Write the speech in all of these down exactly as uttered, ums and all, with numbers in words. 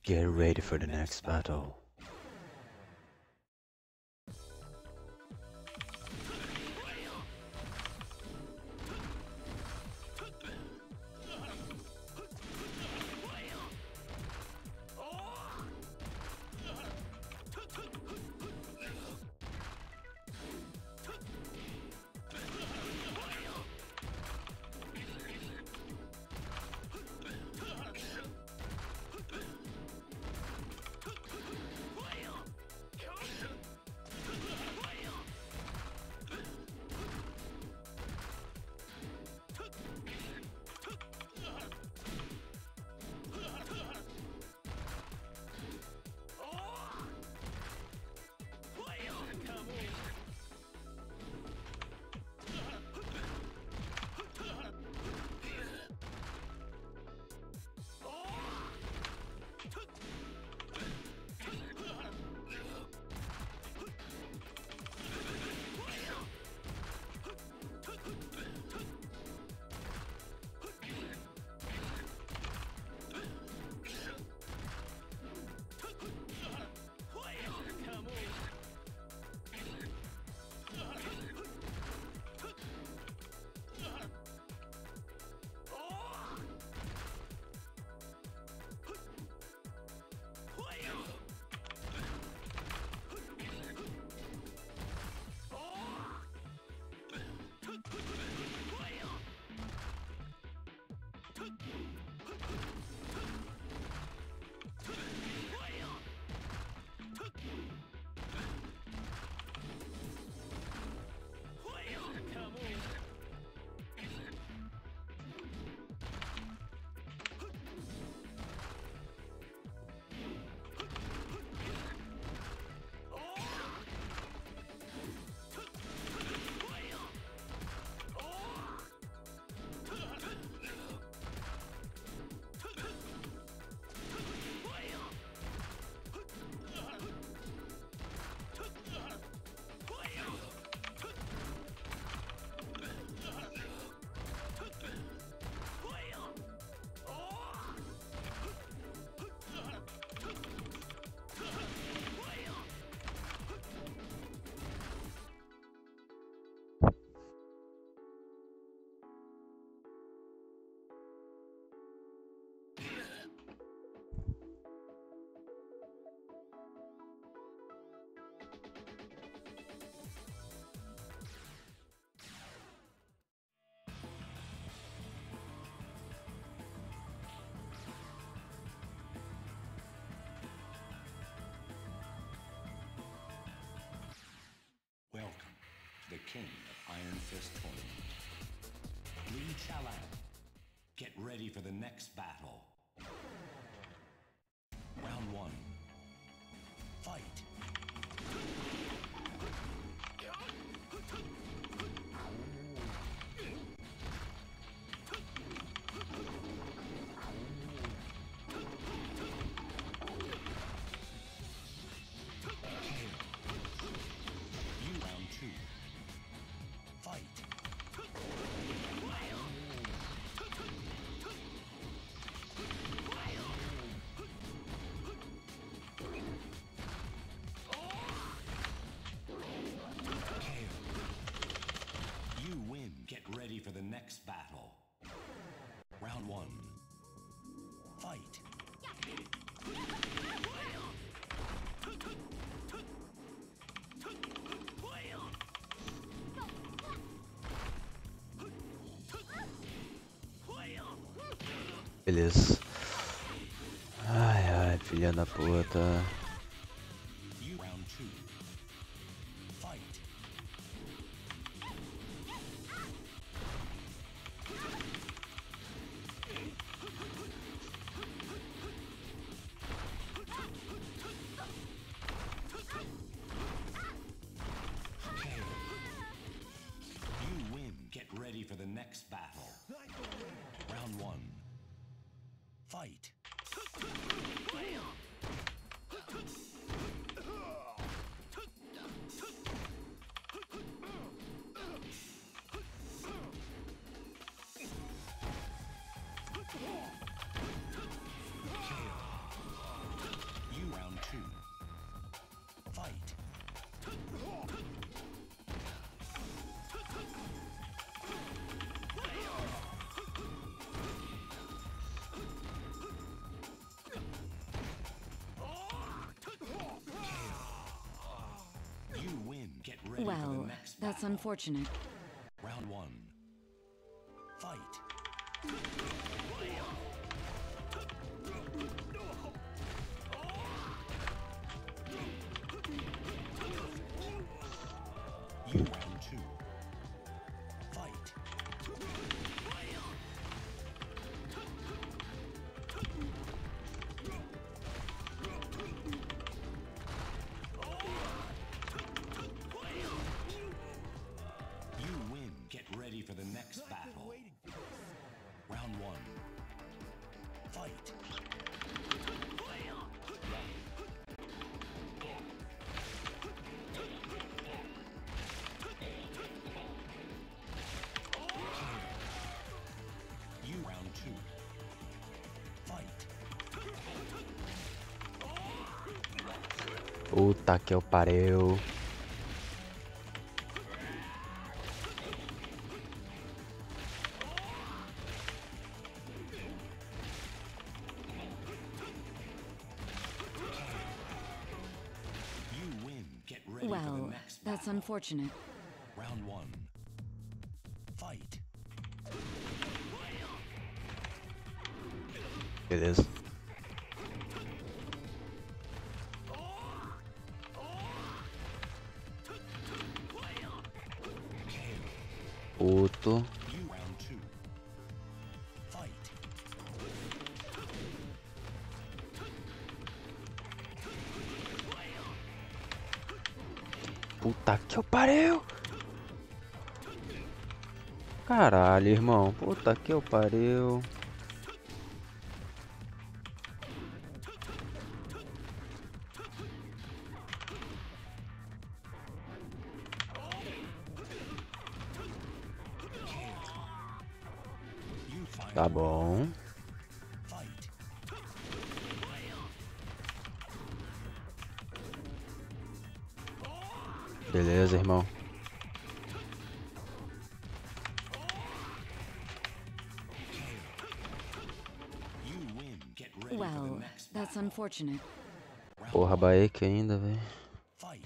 Get ready for the next battle. Welcome to the King of Iron Fist Tournament. Li Chaolan, get ready for the next battle. Round one. Fight. Ready for the next battle. Round one. Fight. Beleza. Ai, ai, filha da puta. Round two. Fight. Ready for the next battle. Round one. Fight. for the Well, next that's battle. unfortunate. Round one. Fight. You round two. Fight. You win. Get ready for the next battle. Round one. Fight. You round two. Fight. Puta que eu pariu. You win. Get ready for the Well, next that's battle. unfortunate. Round one. Fight. Beleza. Puto. You round two. Fight. Puta que eu pariu. Caralho, irmão. Puta que eu pariu. You fight. Tá bom. Fight. Beleza, irmão. You win. Get ready for the Well, next that's battle. unfortunate. Round Porra, one. Baek ainda, velho. Fight.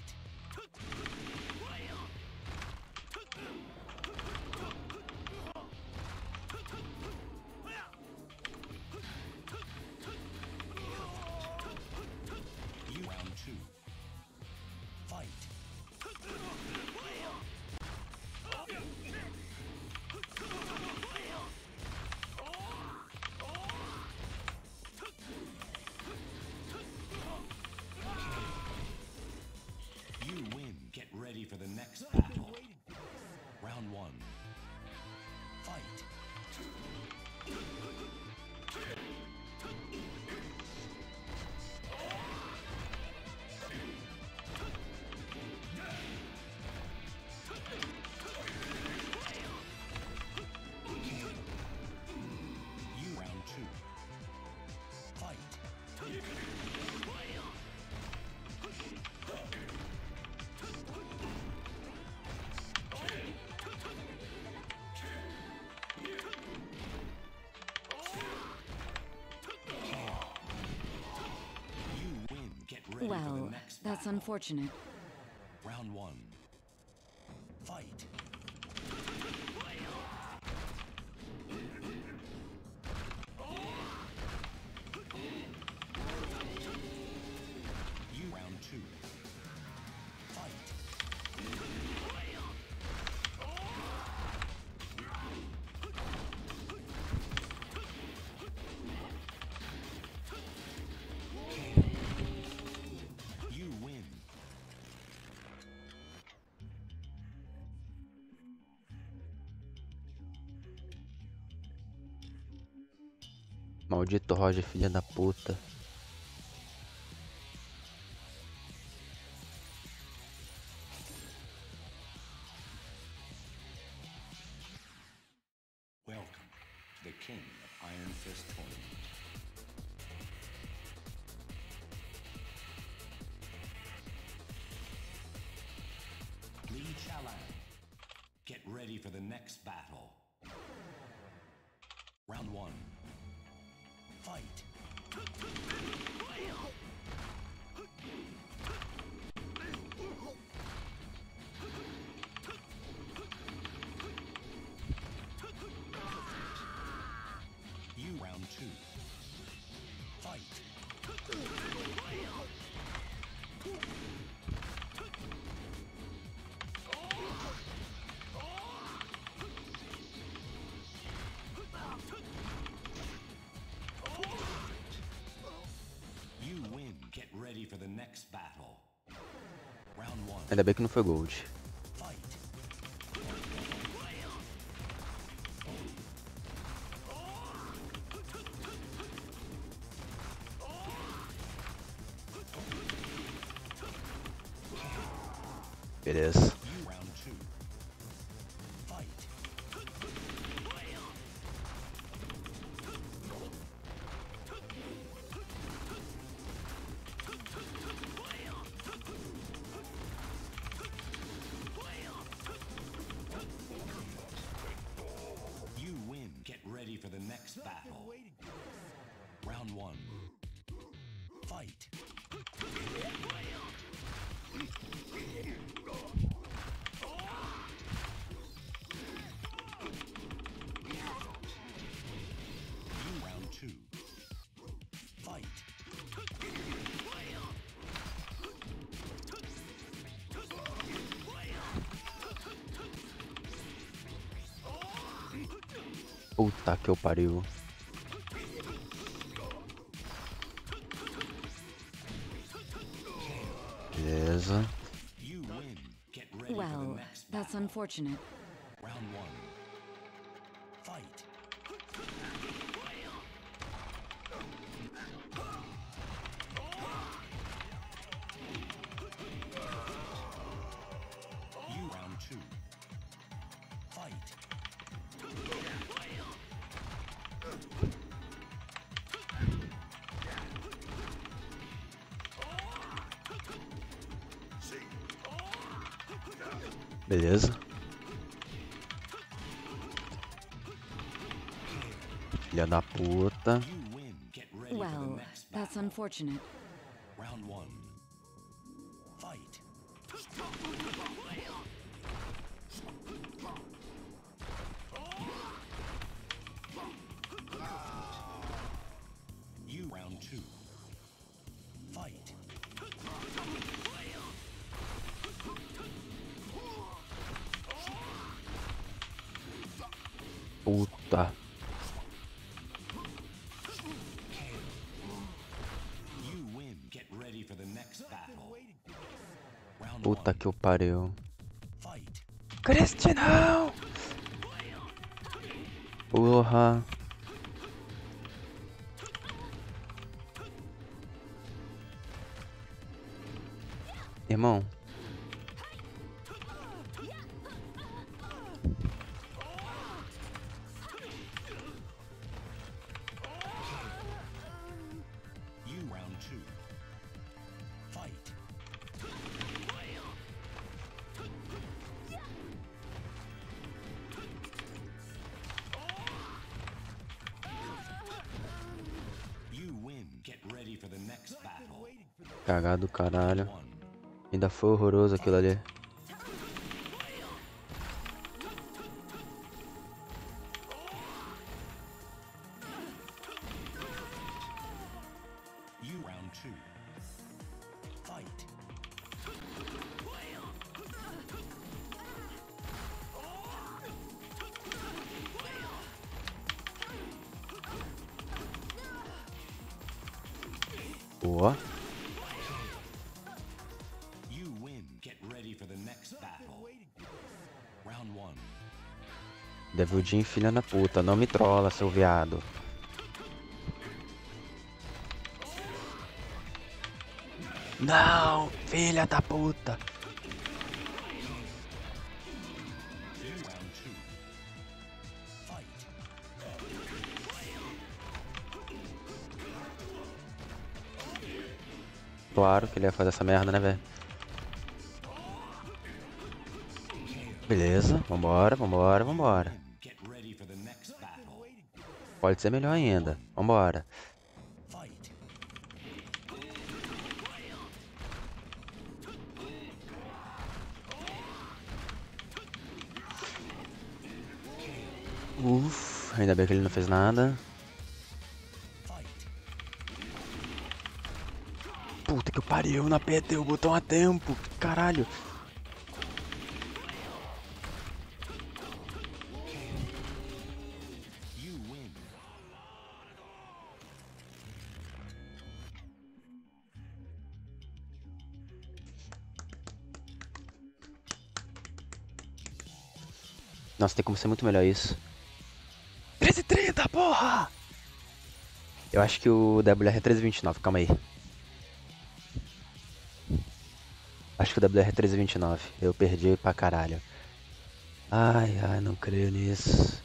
You round two. Fight. You win. Get ready for the next battle. Round one. Fight. You round two. Fight. You win. Get ready for the Well, next that's battle. unfortunate. Round one. Fight. You round two. Fight. You win. Maldito Roger, filha da puta. Welcome to the King of Iron Fist Tournament. Li Chalan, get ready for the next battle. Round one. Fight. ready for the next battle. Round one. Ainda bem que não foi gold. Fight. Beleza. You round two. Fight. You win. Get ready for the next battle. Round one. Fight. You round two. Fight. Puta que eu pariu. Beleza. You win. Get ready for the Well, next that's battle. unfortunate. Round one. Fight. You round two. Fight. Beleza. Filha da puta. You win. Get ready for the Well, next that's battle. unfortunate. Round one. Fight. You round two. Fight. Puta. You win. Get ready for the next battle. Round Puta one. que eu pariu. Fight. Cristinão! Porra. Irmão. You round two. Fight. You win. Get ready for the next battle. Cagado do caralho. One. Ainda foi horroroso aquilo ali. You round two. Fight. Boa. You win. Get ready for the next battle. Round one. Devil Jin, filha da puta. Não me trola, seu viado. Não, filha da puta. You round two. Fight. Claro que ele ia fazer essa merda, né, velho? Beleza, vambora, vambora, vambora. Get ready for the next battle. Pode ser melhor ainda. Vambora. Fight. Uff, ainda bem que ele não fez nada. Fight. Puta que pariu, não apertei o botão a tempo. Caralho. You win. Nossa, tem como ser muito melhor isso. treze e trinta, porra! Eu acho que o W R é treze e vinte e nove, calma aí. Acho que o W R é treze e vinte e nove. Eu perdi pra caralho. Ai, ai, não creio nisso.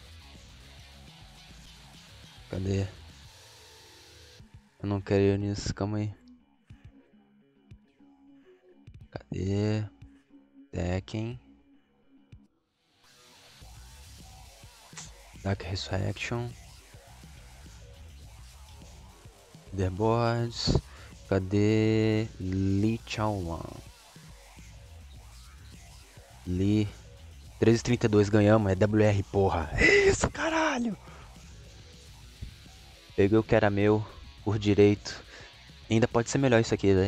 Cadê? Eu não creio nisso, calma aí. Cadê? Tekken. Dark Resurrection. Leaderboards. Cadê? Lee Chaolan. Lee. treze e trinta e dois ganhamos, é W R, porra. É isso, caralho! Peguei o que era meu, por direito. Ainda pode ser melhor isso aqui, velho.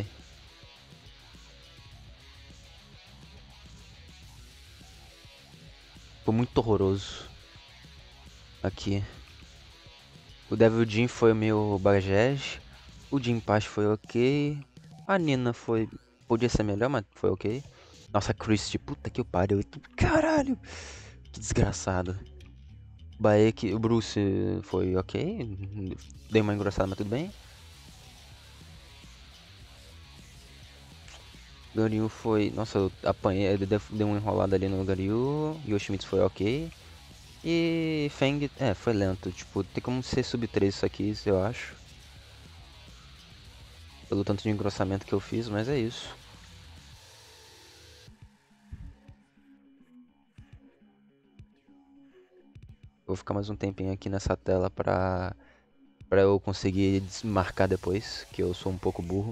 Foi muito horroroso. Aqui. O Devil Jin foi o meu Bajaj. O Jin Pass foi ok. A Nina foi... Podia ser melhor, mas foi ok. Nossa, Christie, puta que pariu. Caralho! Que desgraçado. Baek, o Bruce foi ok. Dei uma engrossada, mas tudo bem. Ganryu foi... Nossa, eu apanhei, dei uma enrolada ali no Ganryu. Yoshimitsu foi ok. E Feng, é, foi lento. Tipo, tem como ser sub três isso aqui, eu acho. Pelo tanto de engrossamento que eu fiz, mas é isso. Vou ficar mais um tempinho aqui nessa tela pra, pra eu conseguir desmarcar depois, que eu sou um pouco burro.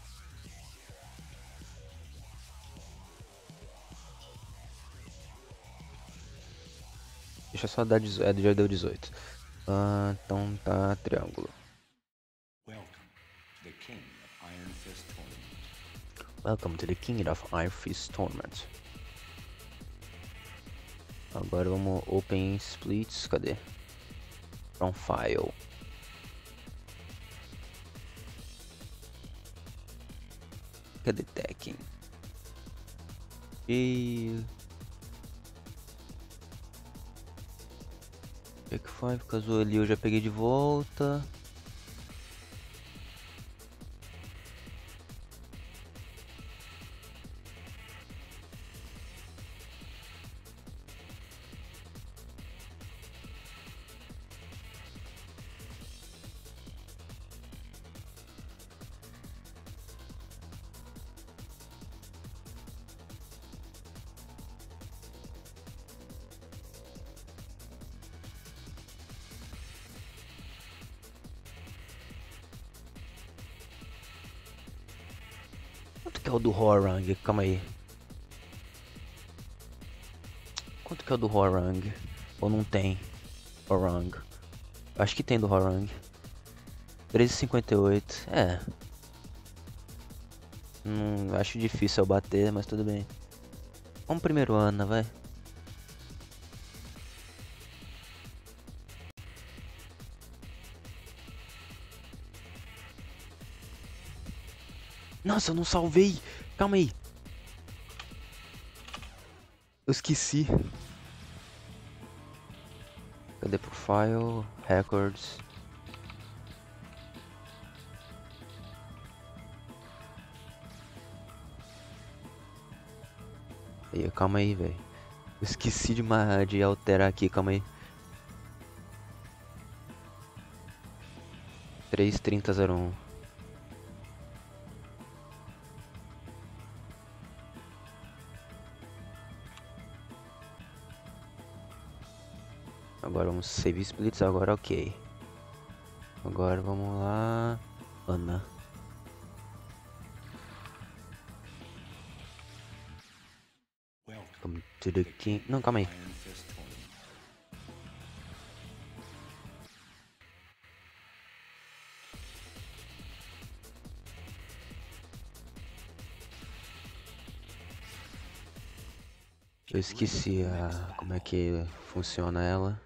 Deixa eu só dar dezoito, é, já deu dezoito. Ah, então tá, triângulo. Welcome to the King of Iron Fist Welcome to the King of Iron Fist Tournament. Tournament. Agora vamos Open Splits, cadê? From File. Cadê Tekken? E... Jack cinco, casou ali, eu já peguei de volta. Quanto que é o do Horang? Calma aí. Quanto que é o do Horang? Ou não tem? Horang. Acho que tem do Horang. treze e cinquenta e oito. É. Hum, acho difícil eu bater, mas tudo bem. Vamos primeiro Ana, vai. Nossa, eu não salvei. Calma aí. Eu esqueci. Cadê Profile? Records. Aí, calma aí, velho. Eu esqueci de, uma, de alterar aqui, calma aí. três trinta zero um. Agora vamos save splits, agora ok. Agora vamos lá. Ana. Welcome to the King. Não, calma aí. Eu esqueci a, como é que funciona ela.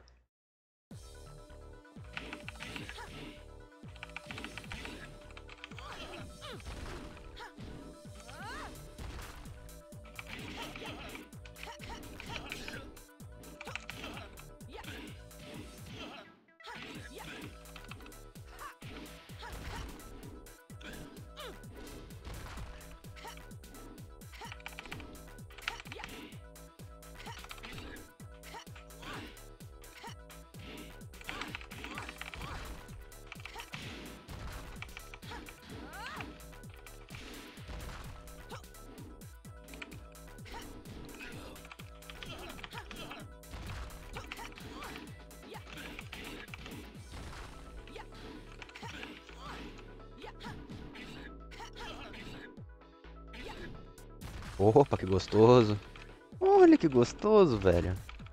Opa, que gostoso. Olha que gostoso, velho.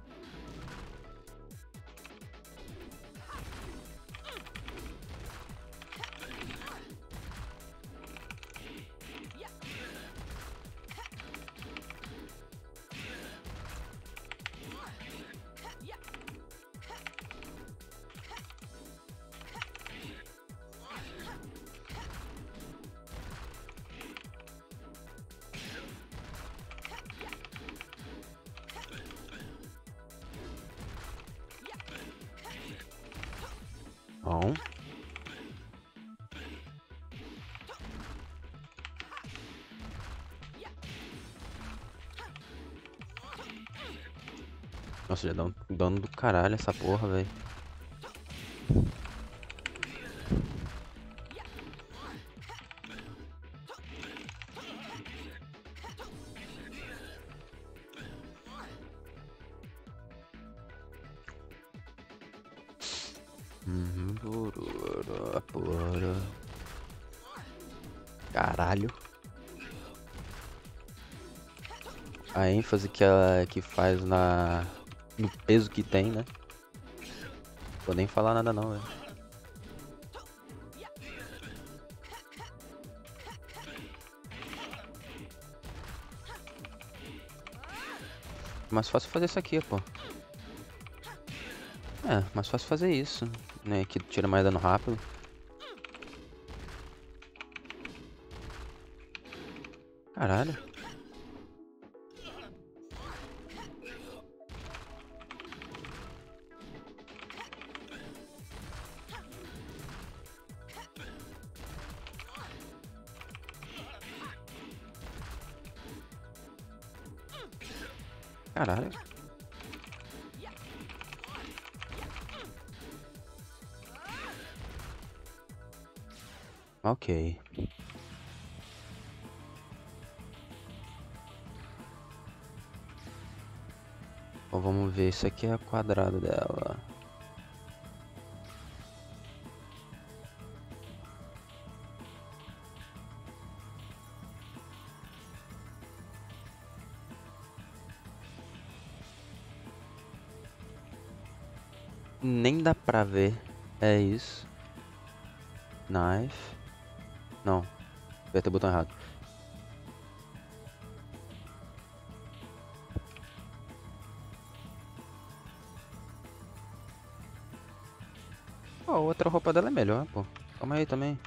Bom. Nossa, já dá um dano do caralho essa porra, velho. Uhum. Porora, porora. Caralho. A ênfase que ela que faz na no peso que tem, né? Vou nem falar nada não, velho. Mais fácil fazer isso aqui, pô. É, mais fácil fazer isso, né? Que tira mais dano rápido. Caralho. Caralho. Ok. Bom, vamos ver. Isso aqui é o quadrado dela. Nem dá pra ver. É isso. Knife. Não. Apertei o botão errado. Ó, a outra roupa dela é melhor, pô. Calma aí também.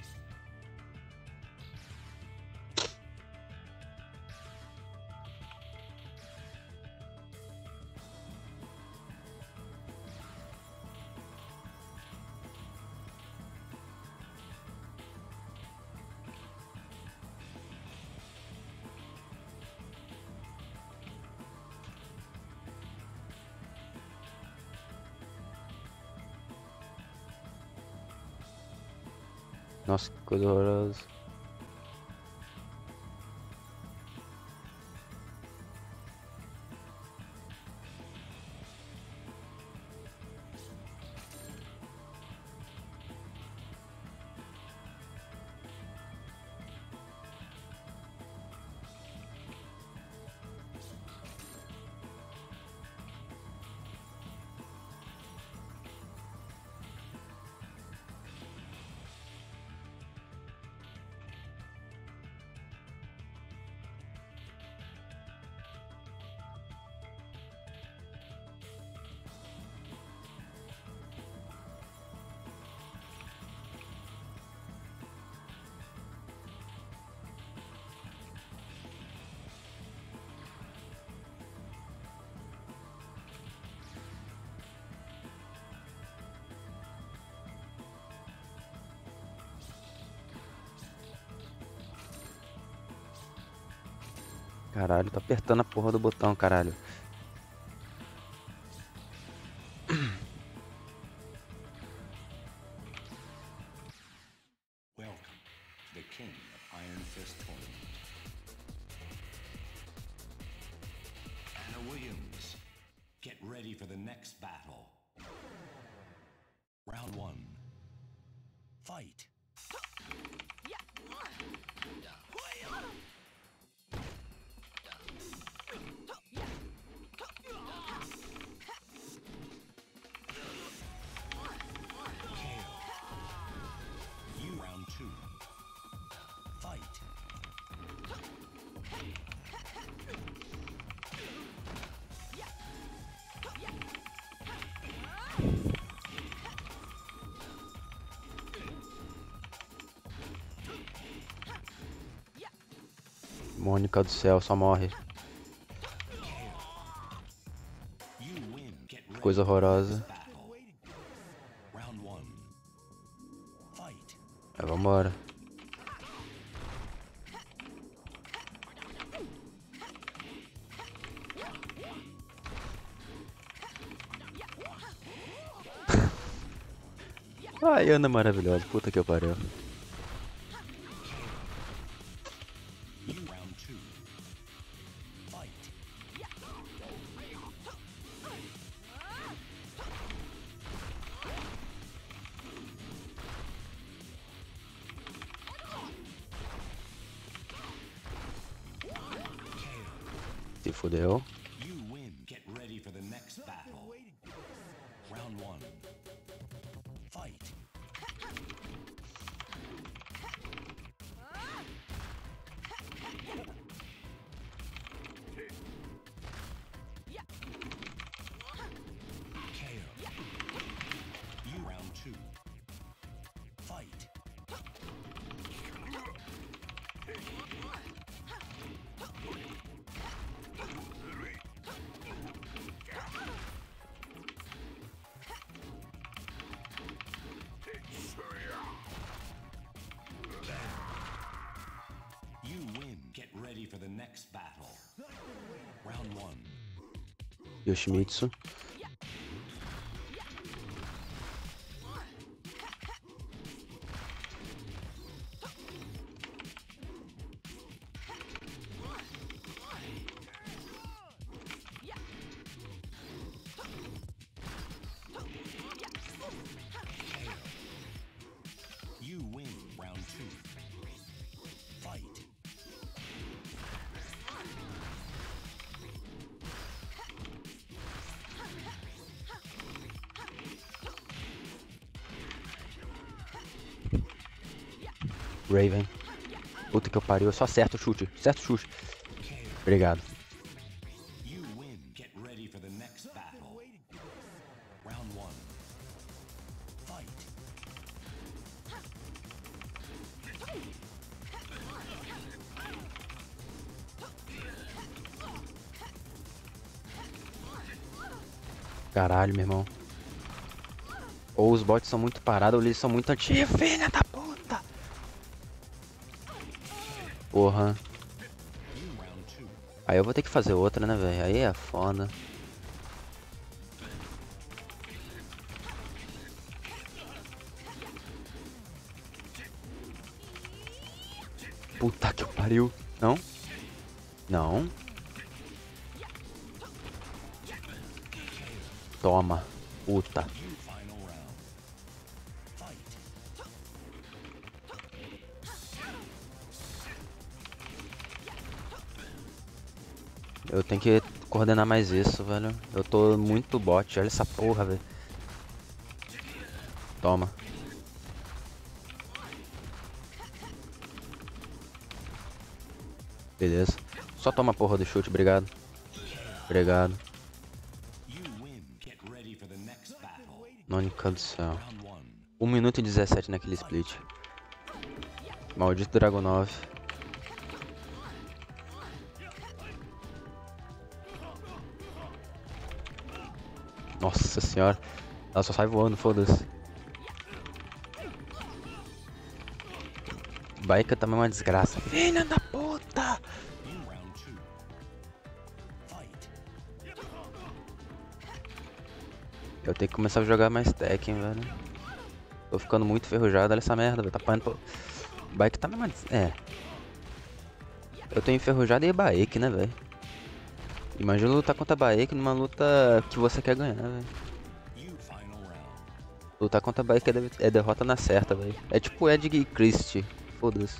Nossa, que coisa horrorosa. Caralho, tô apertando a porra do botão, caralho. Welcome to the King of Iron Fist Tournament. Anna Williams, get ready for the next battle. Round one. Fight. Mônica do céu, só morre. Coisa horrorosa. É, vambora. Ai, Ana maravilhosa, puta que eu pariu. Se fudeu. Yoshimitsu. Raven. Puta que eu pariu, só certo o chute, certo o chute. Obrigado. Caralho, meu irmão. Ou os bots são muito parados ou eles são muito antigos, filha da puta. Porra. Aí eu vou ter que fazer outra, né, velho? Aí é foda. Puta que pariu. Não? Não. Toma. Puta. Eu tenho que coordenar mais isso, velho. Eu tô muito bot. Olha essa porra, velho. Toma. Beleza. Só toma a porra do chute, obrigado. Obrigado. Mônica do céu. um minuto e dezessete naquele split. Maldito Dragunov. Nossa senhora. Ela só sai voando, foda-se. Baika também é uma desgraça. Filha da puta! Eu tenho que começar a jogar mais Tekken, velho. Tô ficando muito enferrujado, olha essa merda, velho. Tá apanhando pro... Baek tá mesmo. É. Eu tô enferrujado e é Baek, né, velho? Imagina lutar contra Baek numa luta que você quer ganhar, velho. Lutar contra Baek é, é derrota na certa, velho. É tipo Edg e Christie. Foda-se.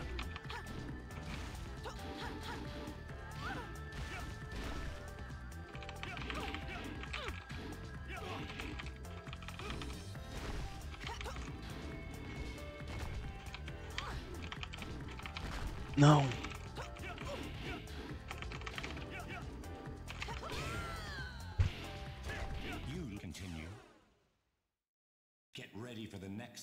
Não.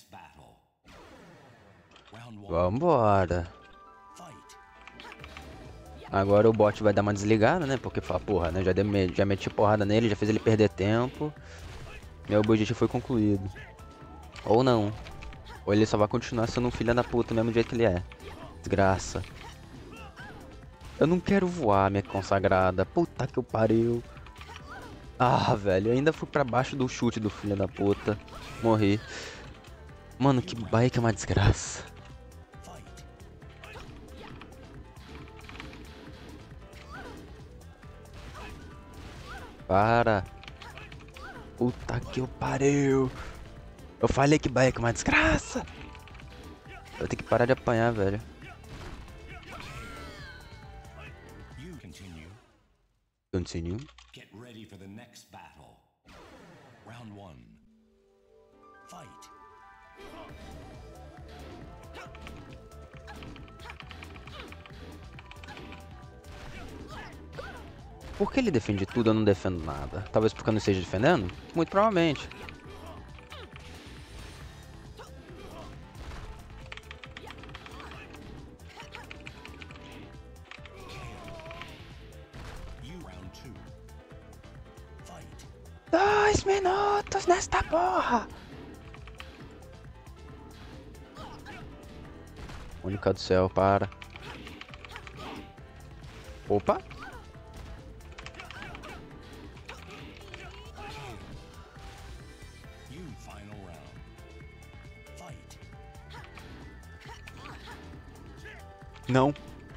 Vambora. Agora o bot vai dar uma desligada, né? Porque fala, porra, né? Já, dei, já meti porrada nele, já fez ele perder tempo. Meu objetivo foi concluído. Ou não. Ou ele só vai continuar sendo um filho da puta do mesmo jeito que ele é. Desgraça. Eu não quero voar, minha consagrada. Puta que eu pariu. Ah, velho. Eu ainda fui pra baixo do chute do filho da puta. Morri. Mano, que bike é uma desgraça. Para. Puta que eu pariu. Eu falei que bike é uma desgraça. Eu vou ter que parar de apanhar, velho. Continue. Get ready for the next battle. Round one. Fight. Por que ele defende tudo e eu não defendo nada? Talvez porque eu não esteja defendendo? Muito provavelmente. Dois minutos nesta porra! Única do céu, para. Opa! Não.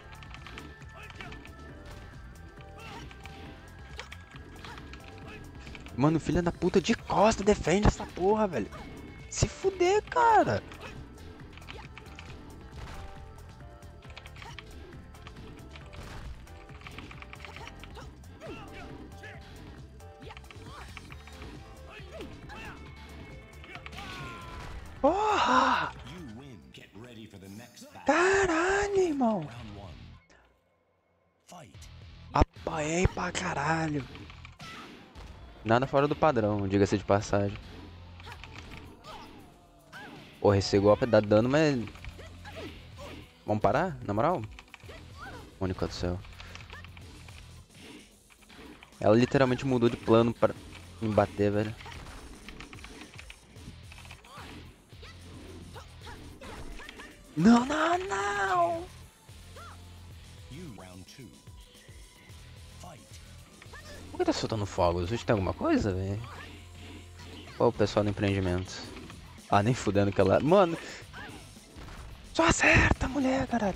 Mano, filha da puta de costa defende essa porra, velho. Se fuder, cara. Porra! Caralho, irmão. Apanhei pra caralho. Nada fora do padrão, diga-se de passagem. Porra, esse golpe dá dano, mas... Vamos parar? Na moral? Mônica do céu. Ela literalmente mudou de plano pra me bater, velho. Não, não, não! Por que tá soltando fogos? Hoje tem alguma coisa, velho? Ó o pessoal do empreendimento. Ah, nem fudendo que ela... Mano! Só acerta, mulher, caralho!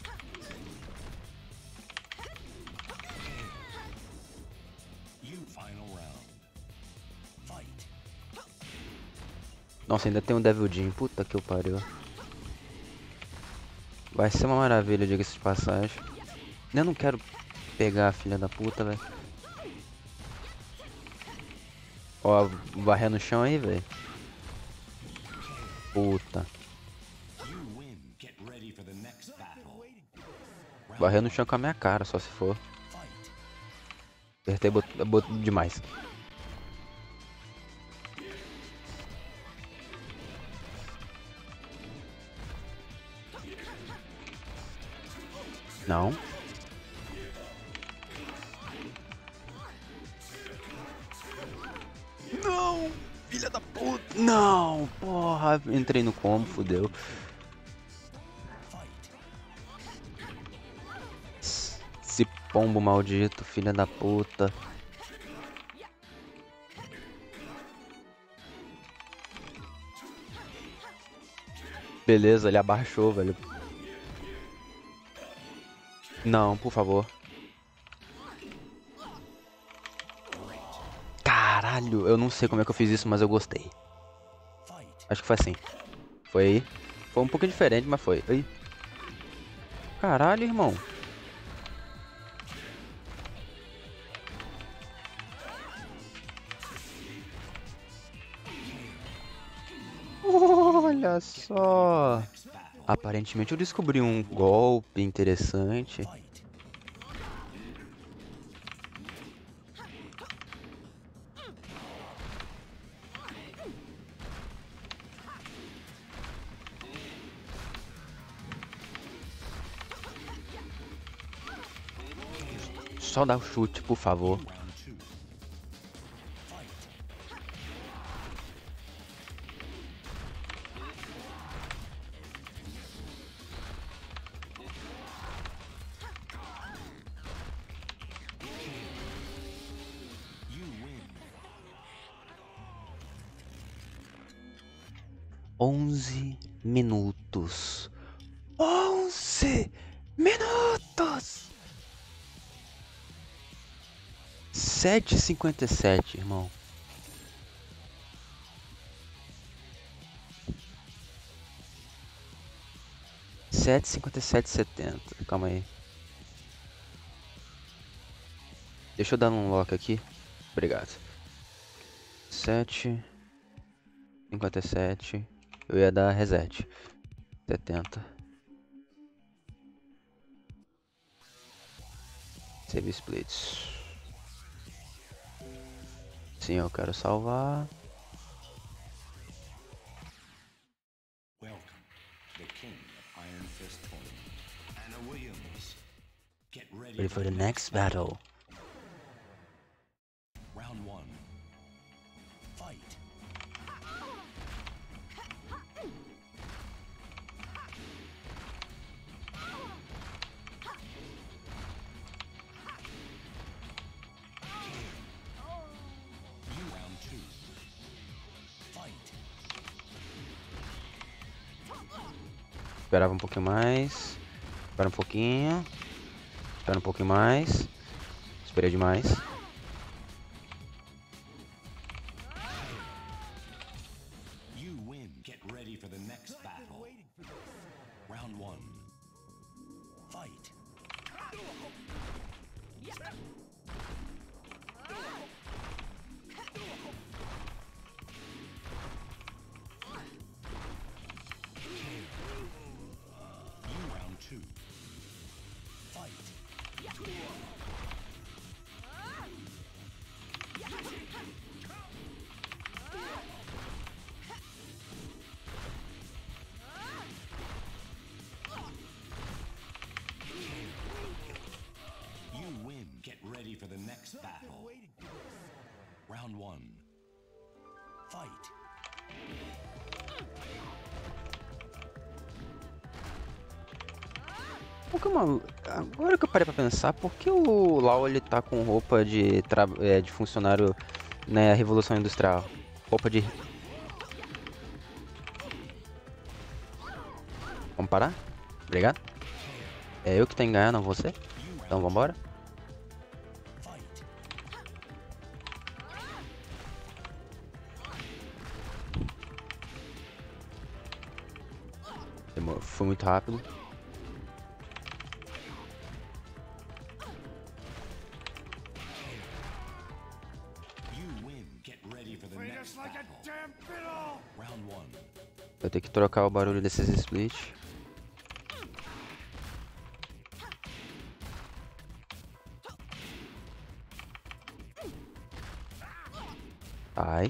Nossa, ainda tem um Devil Jin. Puta que eu pariu. Vai ser uma maravilha, diga-se de passagem. Eu não quero pegar a filha da puta, velho. Ó, varrer no chão aí, velho. Puta. Varrer no chão com a minha cara, só se for. Apertei bot bot demais. Não. Não! Filha da puta! Não! Porra! Entrei no combo, fudeu. Esse pombo maldito, filha da puta. Beleza, ele abaixou, velho. Não, por favor. Caralho, eu não sei como é que eu fiz isso, mas eu gostei. Acho que foi assim. Foi aí. Foi um pouco diferente, mas foi. Aí. Caralho, irmão. Olha só. Aparentemente eu descobri um golpe interessante. só dar o chute, por favor. Onze minutos. Onze minutos. Sete e cinquenta e sete, irmão. Sete cinquenta e sete setenta. Calma aí. Deixa eu dar um lock aqui. Obrigado. Sete cinquenta e sete. Eu ia dar reset. Setenta. Save splits. Sim, eu quero salvar. Welcome to the King of Iron Fist Tournament. Anna Williams. Get ready, Ready for the next battle. Round one. Fight. You round two. Fight. Esperava um pouquinho mais. Espera um pouquinho. Espera um pouquinho mais. Esperei demais. You win. Get ready for the next battle. Round one. Fight. You round two. Fight. You win. Get ready for the next battle. Round one. Fight. Por que uma... Agora que eu parei pra pensar, por que o Lau ele tá com roupa de, tra... é, de funcionário na, né, Revolução Industrial? Roupa de... Vamos parar? Obrigado. É eu que tenho que ganhar, não você? Então vambora. Foi muito rápido. Vou ter que trocar o barulho desses split. Ai.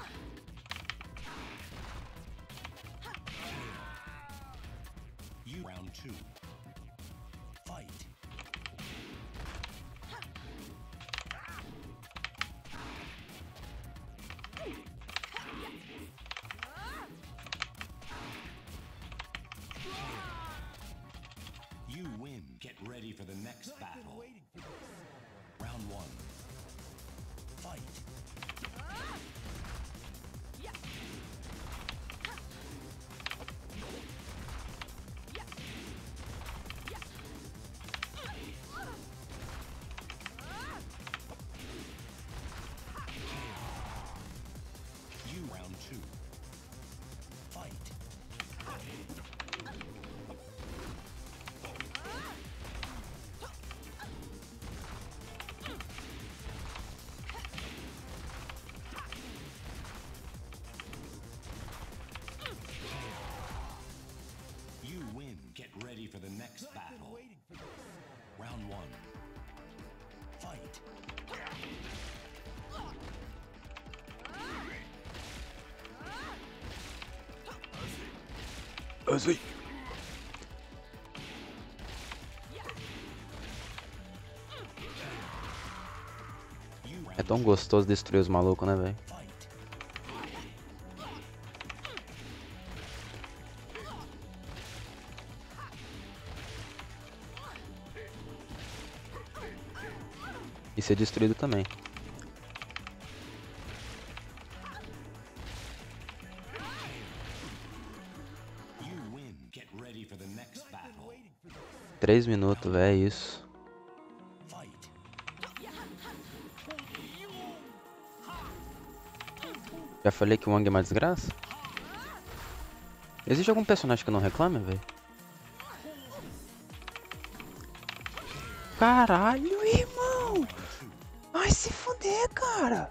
You win. Get ready for the next battle. Round one. Fight. You round two. Fight. You win. Get ready for the next battle. Round one. Fight. Assim. É tão gostoso destruir os malucos, né, velho? E ser destruído também. Três minutos, velho, é isso. Já falei que o Wong é uma desgraça? Existe algum personagem que não reclame, velho? Caralho, irmão! Vai se fuder, cara!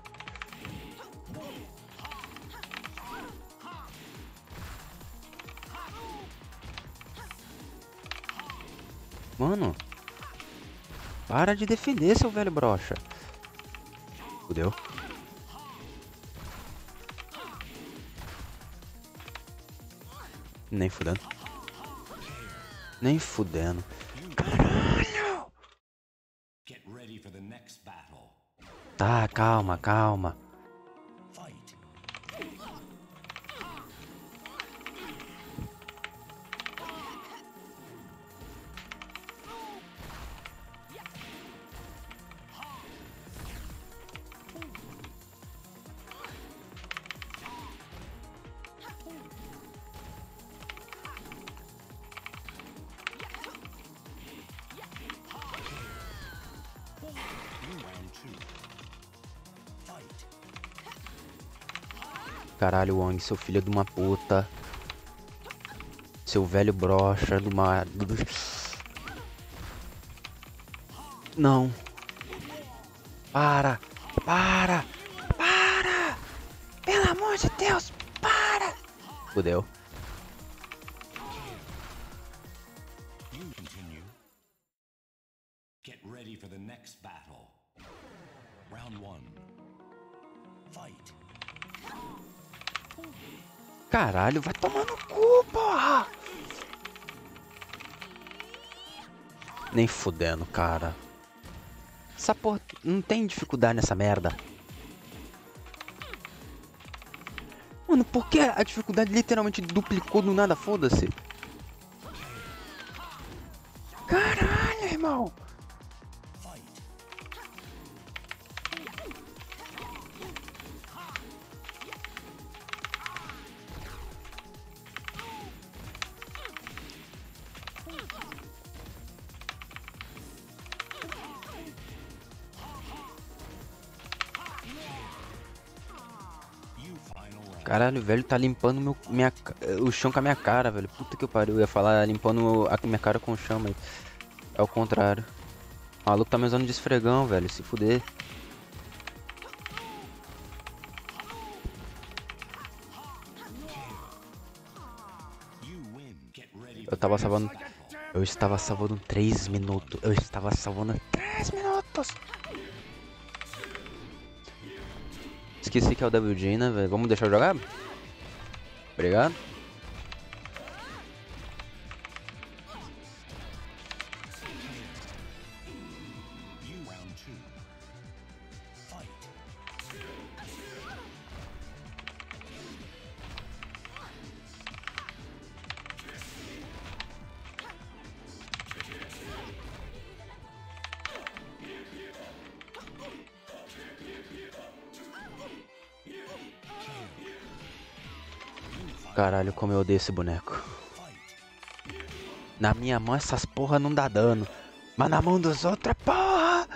Mano, para de defender, seu velho brocha. Fudeu. Nem fudendo. Nem fudendo. Caralho! Tá, calma, calma. Caralho, Wong, seu filho de uma puta. Seu velho brocha do mar. Não. Para. Para. Para. Pelo amor de Deus, para. Fudeu. Get ready for the next battle. Round one. Fight. Caralho, vai tomar no cu, porra! Nem fudendo, cara. Essa porra não tem dificuldade nessa merda. Mano, por que a dificuldade literalmente duplicou do nada? Foda-se. Caralho, irmão. Caralho, o velho tá limpando meu, minha, o chão com a minha cara, velho. Puta que eu pariu. Eu ia falar limpando a minha cara com o chão, mas é o contrário. O maluco tá me usando de esfregão, velho. Se fuder. Eu tava salvando. Eu estava salvando três minutos. Eu estava salvando três minutos. Esqueci que é o W G, né, velho? Vamos deixar eu jogar? Obrigado. Caralho, como eu odeio esse boneco. Na minha mão essas porra não dá dano. Mas na mão dos outros é porra!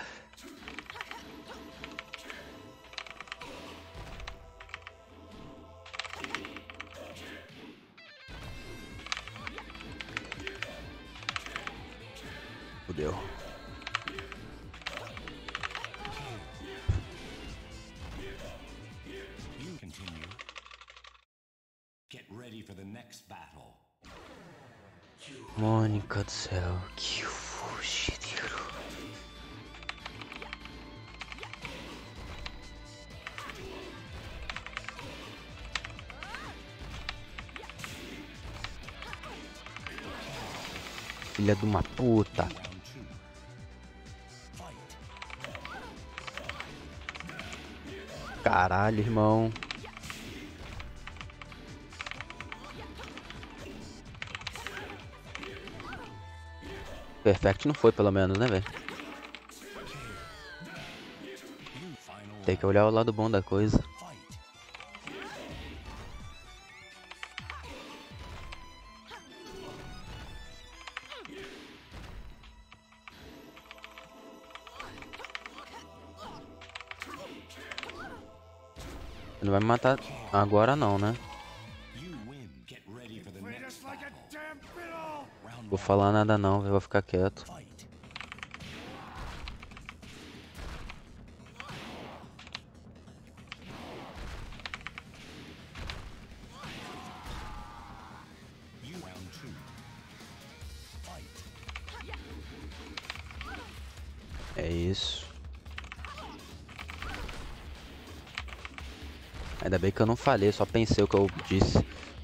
Fudeu. Mônica do céu, que fugido. Filha de uma puta. Caralho, irmão. Perfect não foi, pelo menos, né, velho? Tem que olhar o lado bom da coisa. Não vai me matar agora não, né? Vou falar nada não, eu vou ficar quieto. É isso. Ainda bem que eu não falei, só pensei o que eu disse.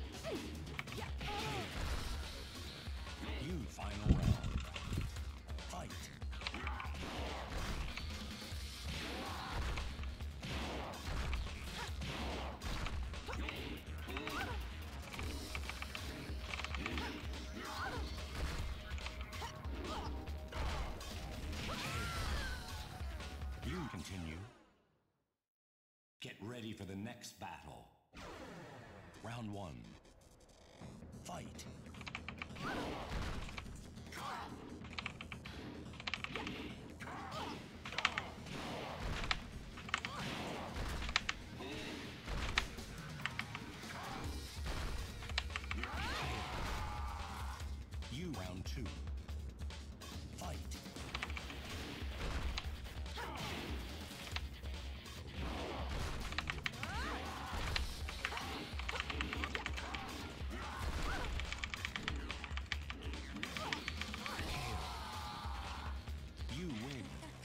Continue. Get ready for the next battle. Round one. Fight. You round two. Fight. You win.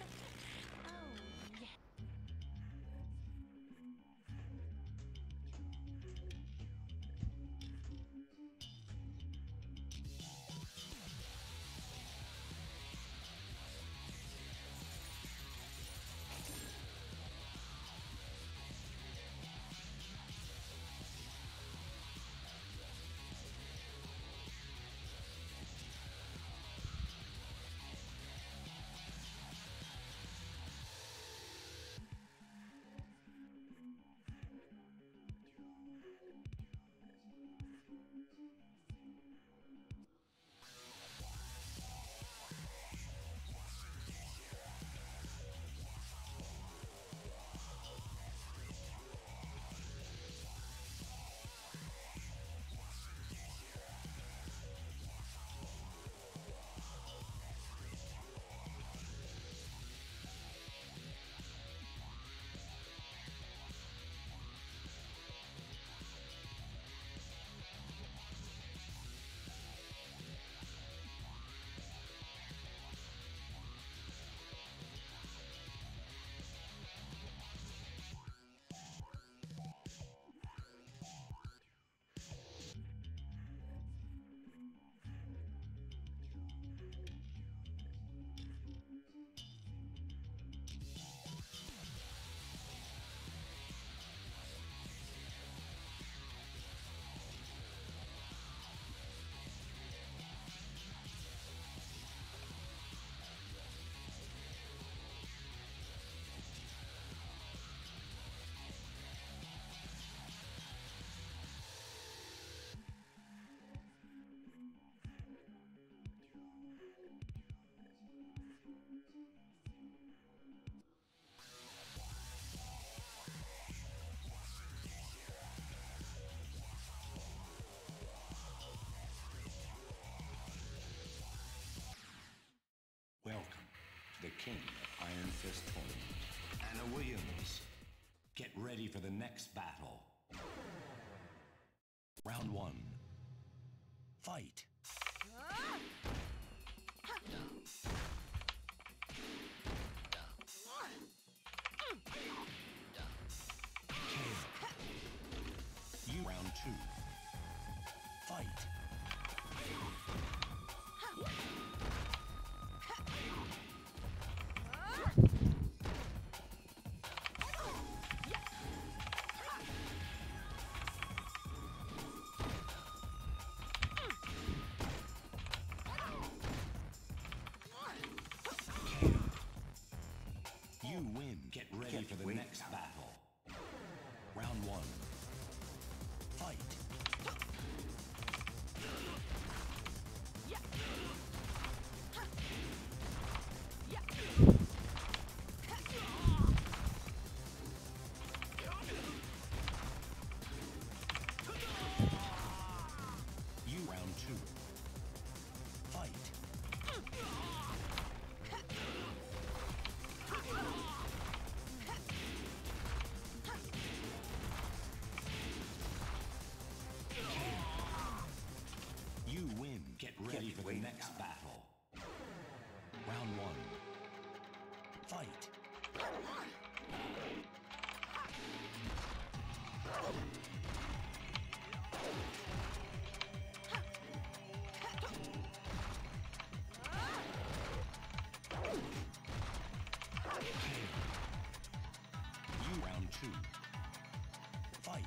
Welcome to the King of Iron Fist Tournament. Anna Williams, get ready for the next battle. Round one. Fight. You round two. Fight. for the next battle. Round one. Fight. You round two. Fight. You win. Get ready for the next battle. Round one. Fight. You round two. Fight.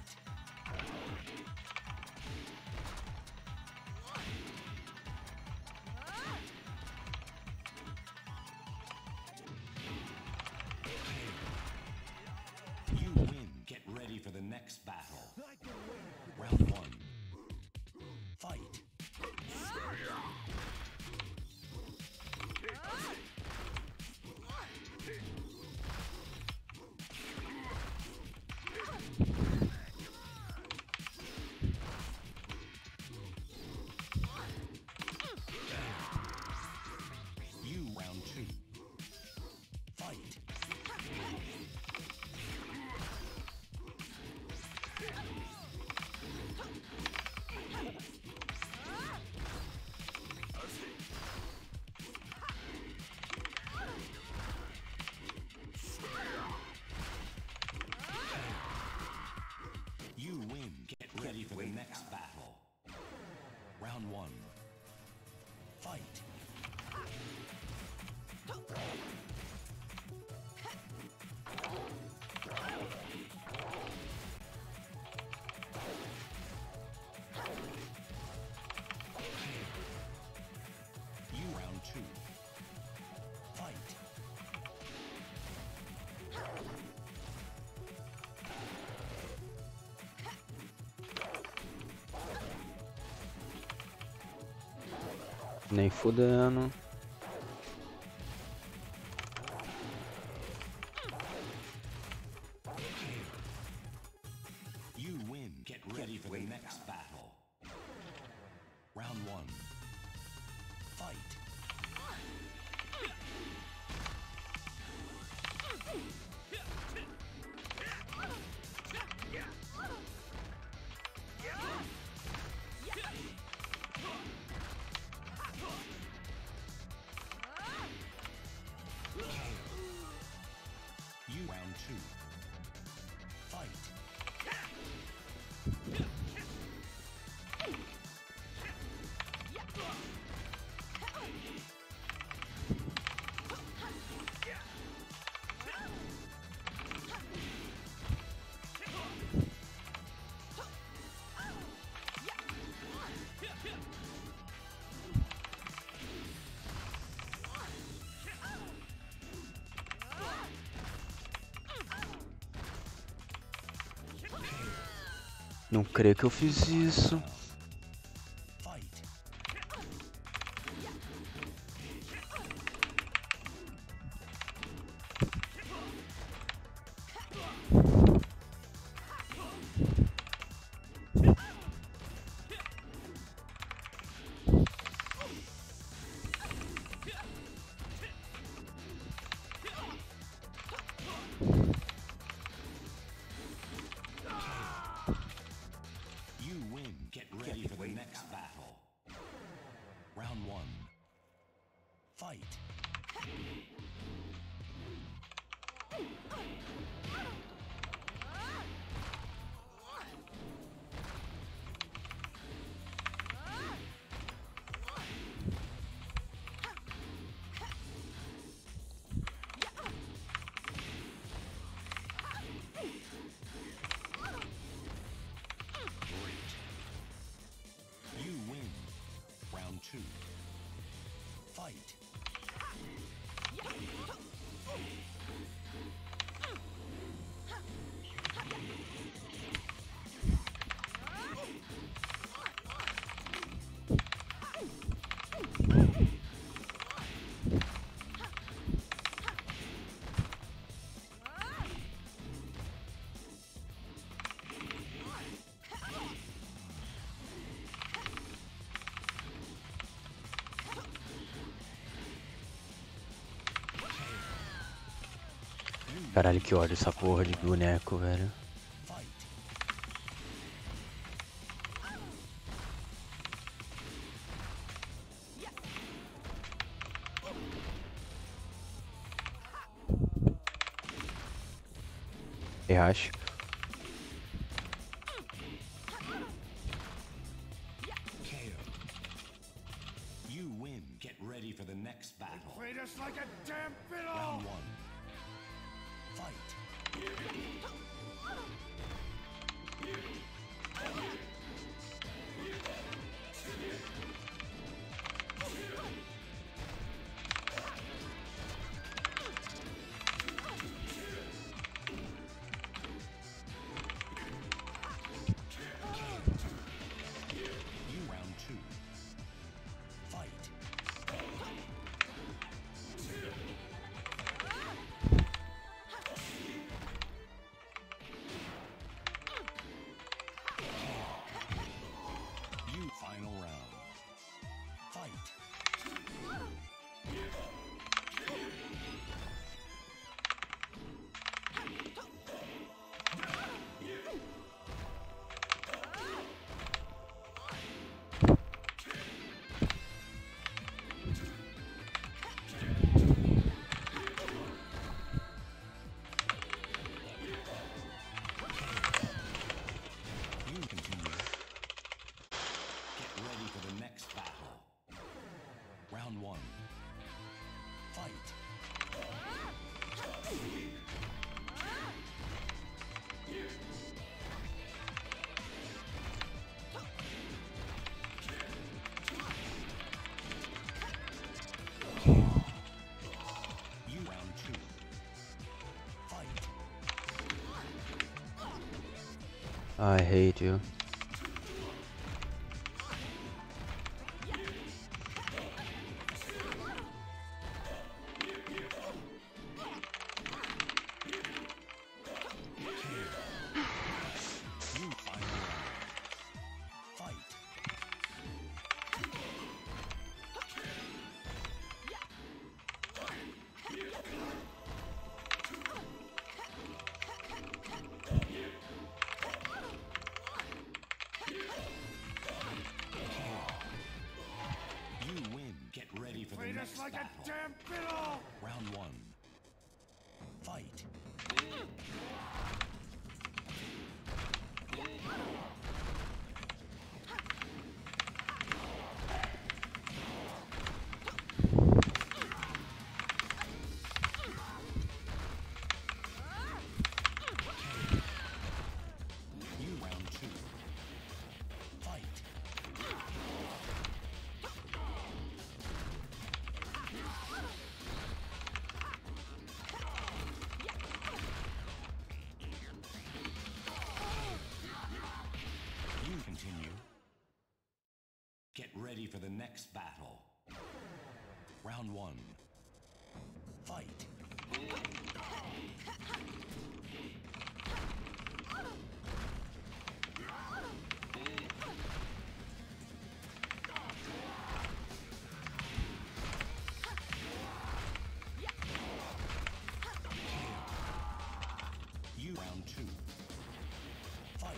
You win. Get ready for the next battle. Round one. Fight. You round two. Fight. You win. Get ready for the next battle. Round one. Fight. You round two. Fight. Nem fudendo. You win. Get ready for the next battle. Round one. Fight. You round two. Fight. Não creio que eu fiz isso. Fight. You win. Get Caralho, que ódio essa porra de boneco, velho. Eu acho. You win. Get ready for the next battle. They played us like a damn fiddle. Round one. Fight. You round two. Fight. You final round. Fight. You continue. Get ready for the next battle. Round one. Fight. You round two. Fight. I hate you. You final round. Fight. You win. Get ready for the Played next us like battle. a damn fiddle! Round one. Fight. You round two. Fight. You continue. Get ready for the next battle. Round one. Fight. You round two. Fight.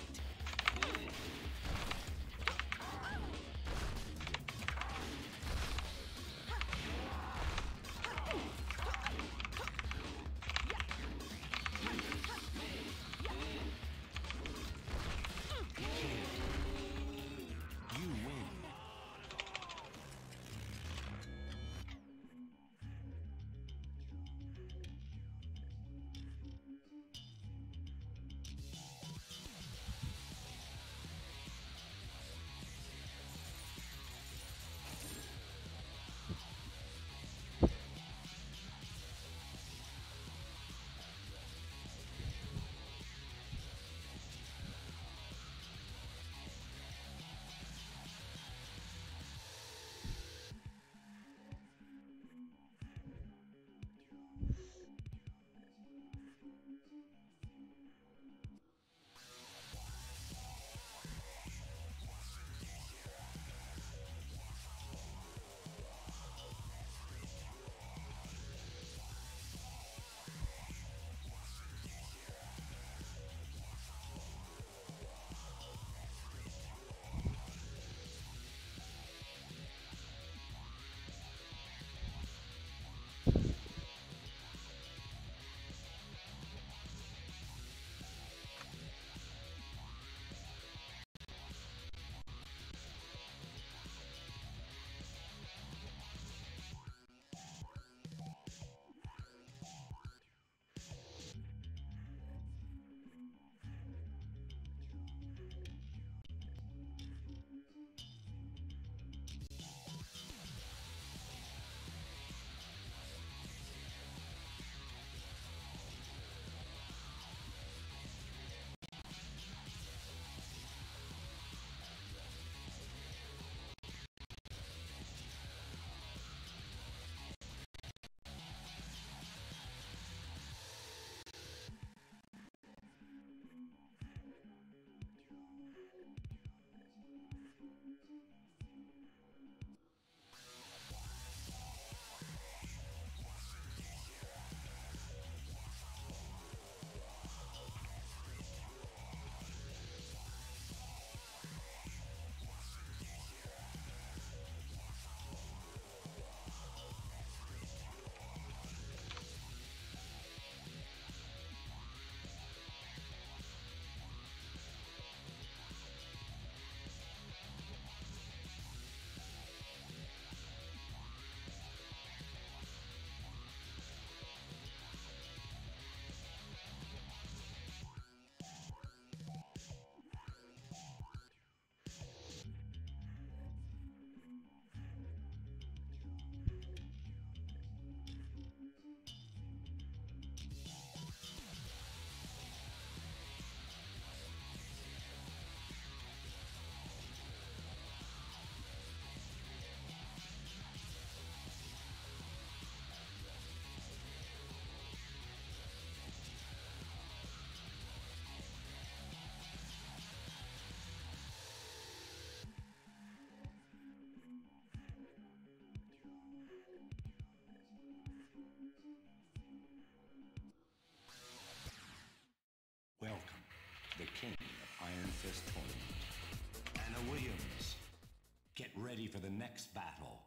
Fist tournament. Anna Williams, get ready for the next battle.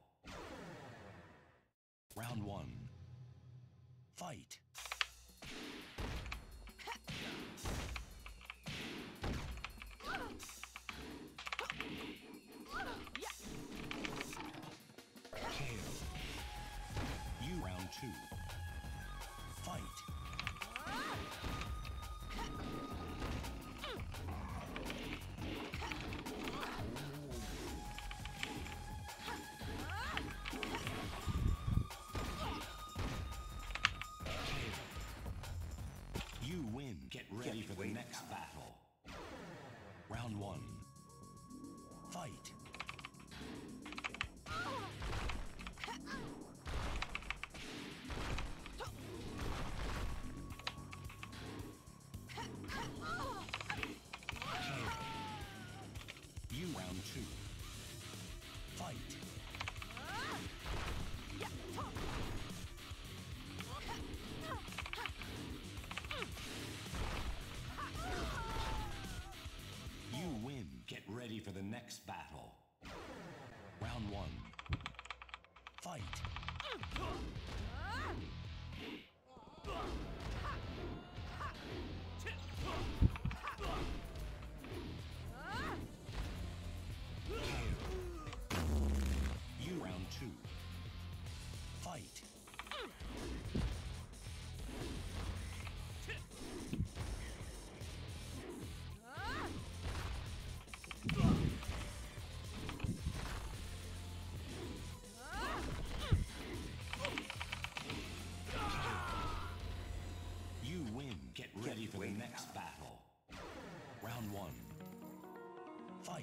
Round one. Fight. K O. You round two. Fight. You win. Get ready for the next battle. Round one. Fight. You round two. Fight. You win. Get ready for the next battle. Round one. Fight. You round two. Fight. You win. Get ready for the next battle. Round one. Fight.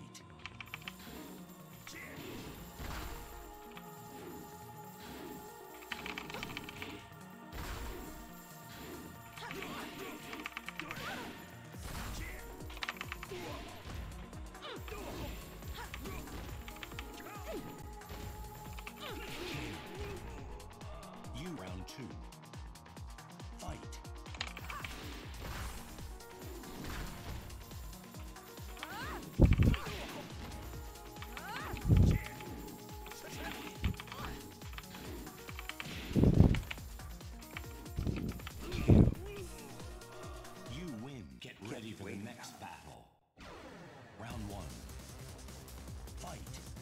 You round two. Fight. You win. Get ready for the next battle. Round one. Fight.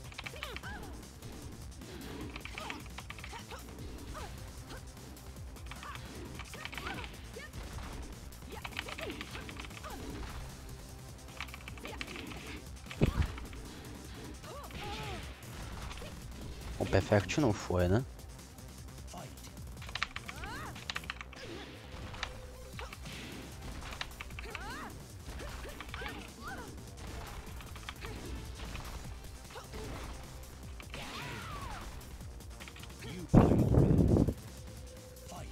O Perfect não foi, né? Fight. You final round. Fight.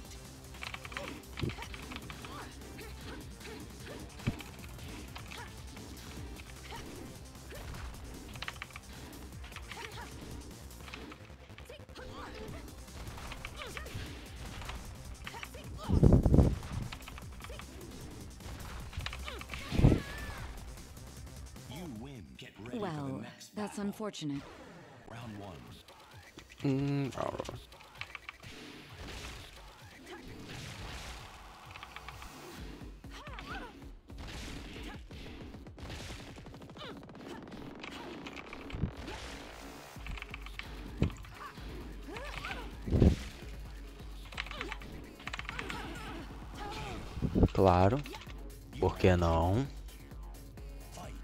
You win. Get ready for the Well, next that's battle. unfortunate. Round one. Hum, ó. Claro, por que não? Fight.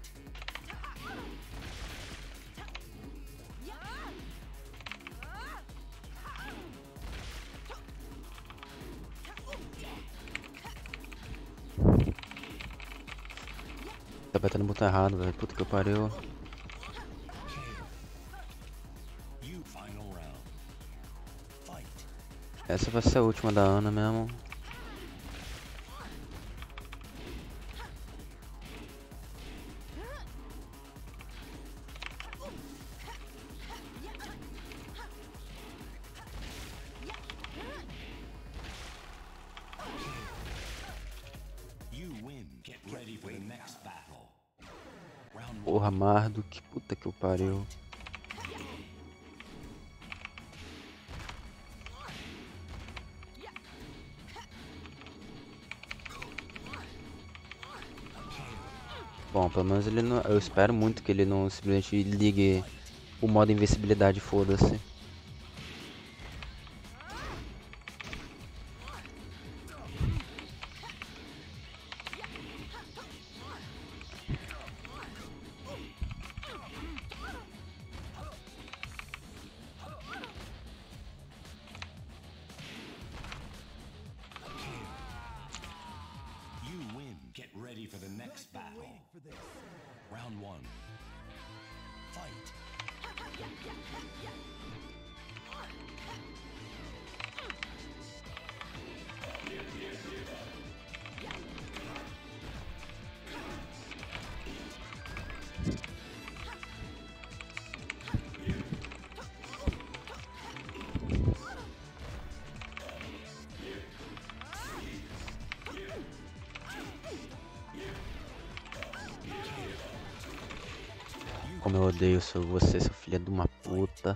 Tá batendo no botão errado, velho. Puta que pariu. You final round. Fight. Essa vai ser a última da Ana mesmo. You win. Get ready for the next battle. Porra, Marduk, puta que o pariu. Bom, pelo menos ele não. Eu espero muito que ele não simplesmente ligue o modo invencibilidade, foda-se. Get ready for the next battle. Round one. Fight. Como eu odeio seu, você, seu filho de uma puta.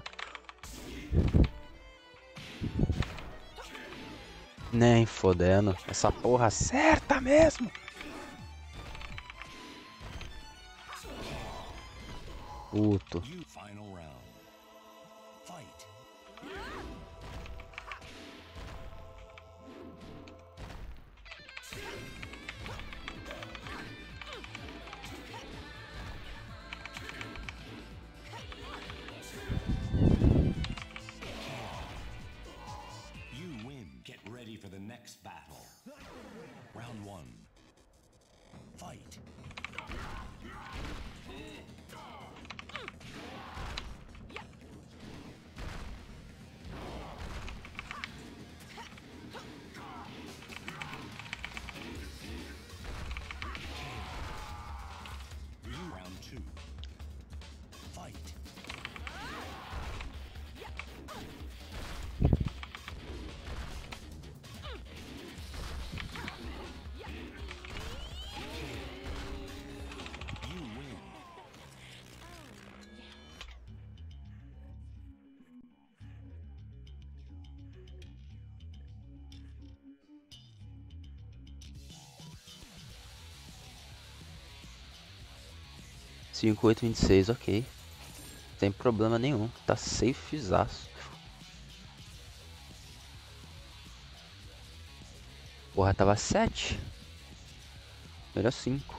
Nem fodendo. Essa porra acerta mesmo. Puto. Final round. Fight. You win. Get ready for the next battle. Round one. Fight. Round two. Fight. You win. cinco, oito, vinte e seis, ok. Sem problema nenhum. Tá safezaço. Porra, tava sete. Melhor cinco.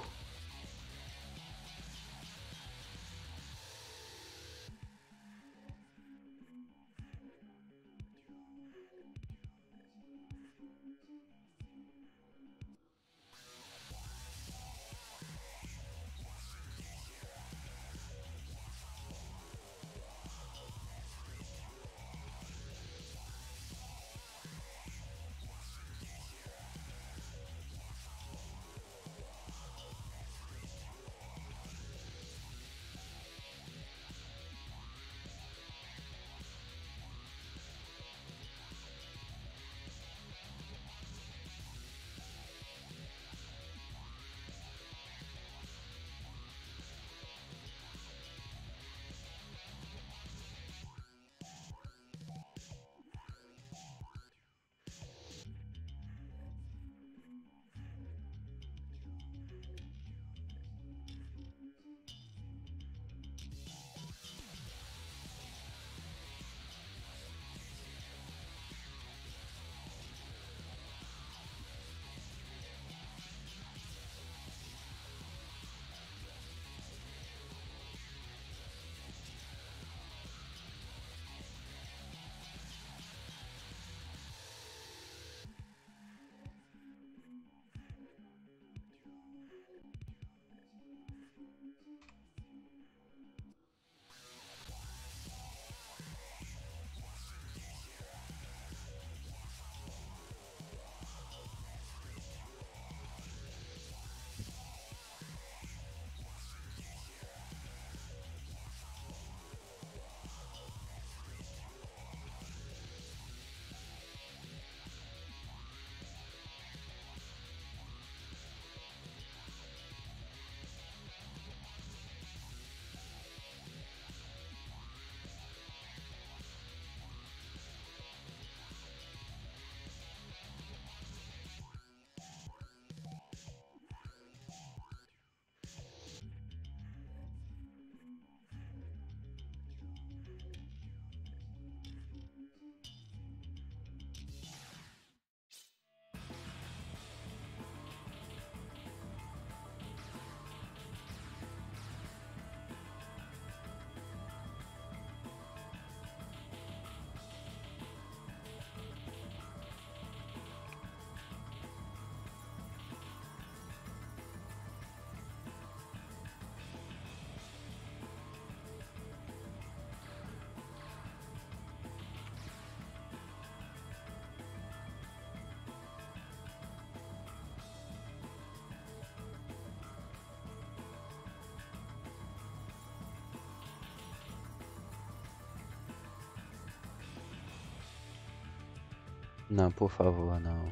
Não, por favor, não.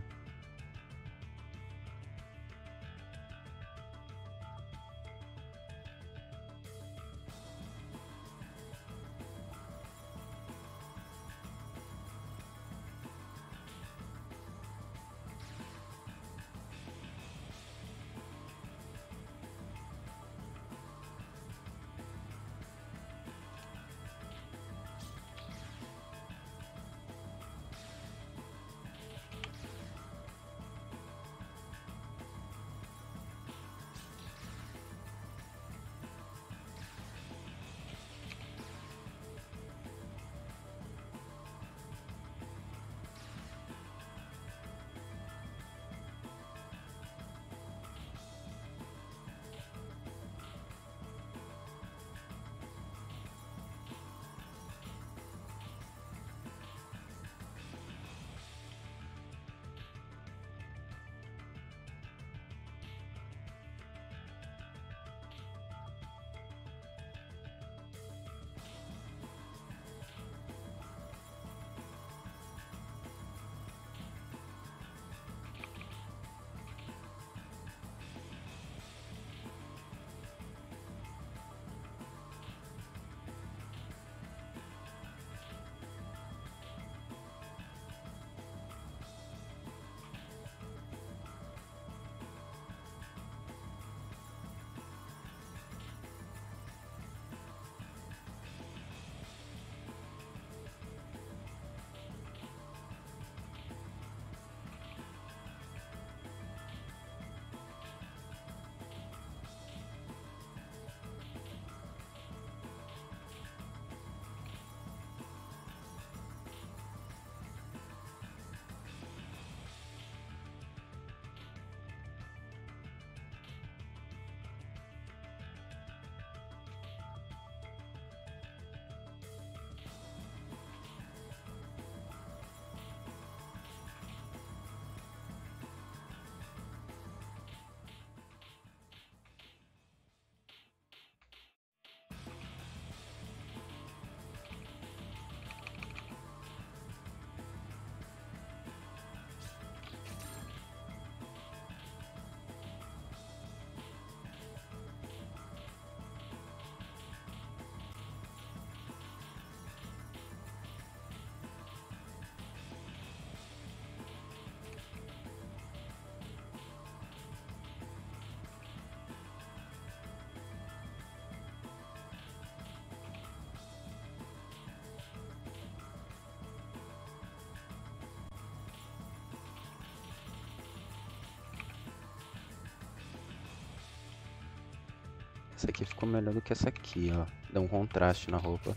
Essa aqui ficou melhor do que essa aqui, ó. Dá um contraste na roupa.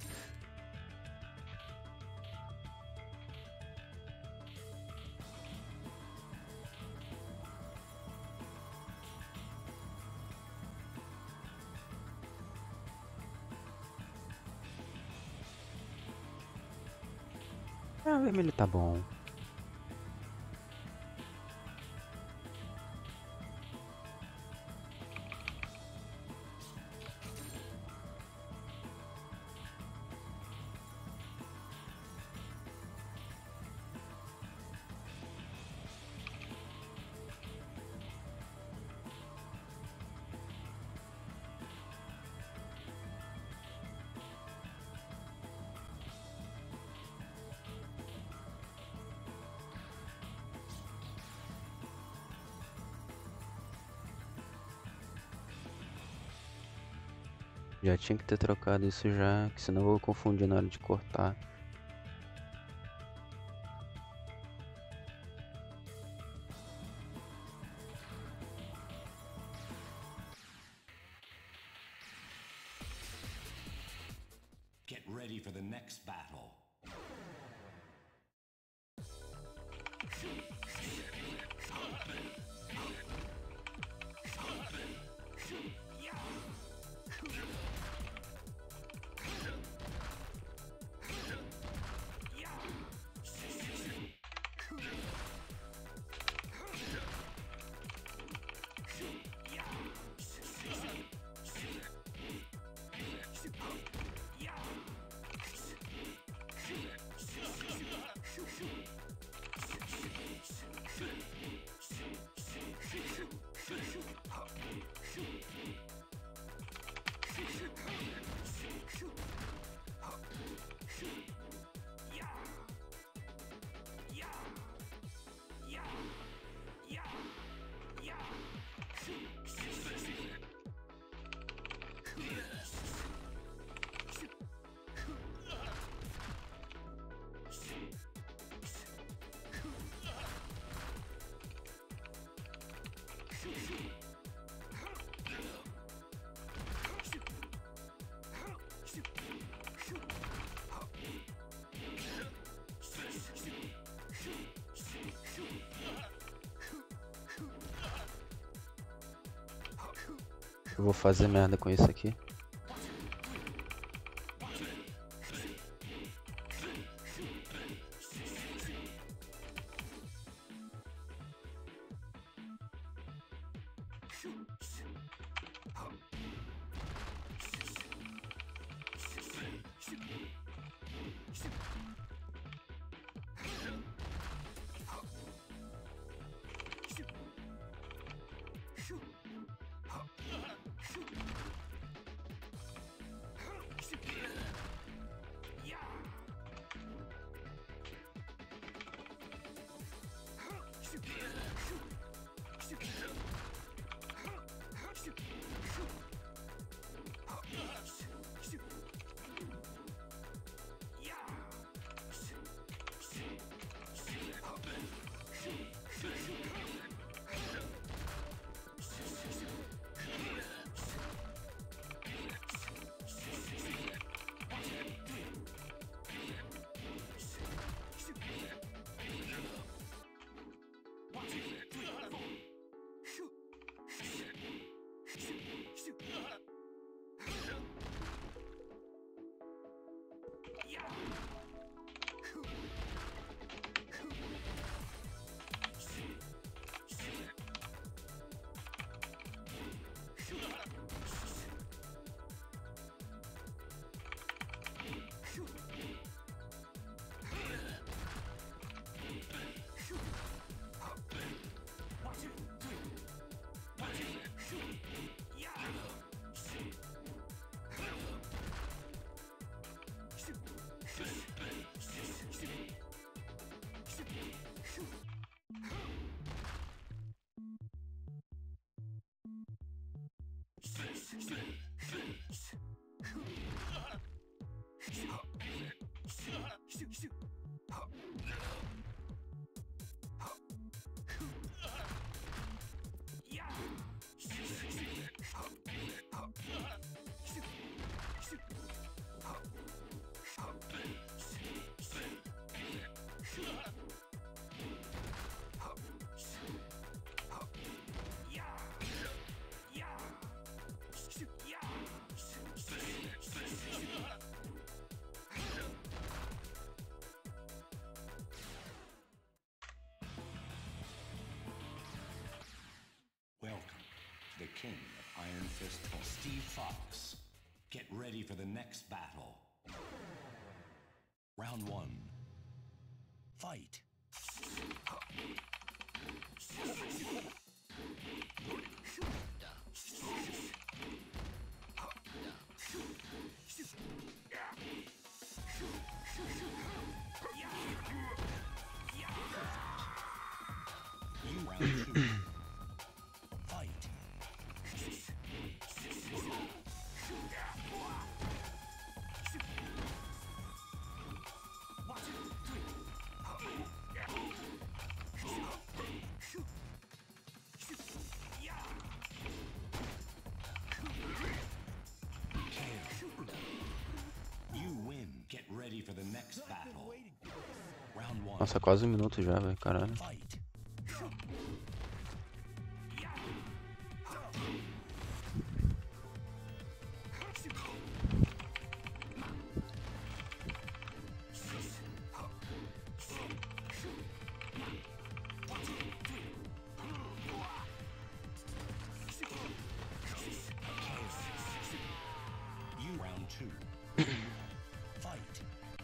Ah, o vermelho tá bom. Já tinha que ter trocado isso já, que senão eu vou confundir na hora de cortar. Get ready for the next battle. Eu vou fazer merda com isso aqui. The king of Iron Fist, Steve Fox. Get ready for the next battle. Round one. Fight. You round two. For the next battle. Round one. Nossa, quase um minuto já, velho, caralho. You round two. Fight.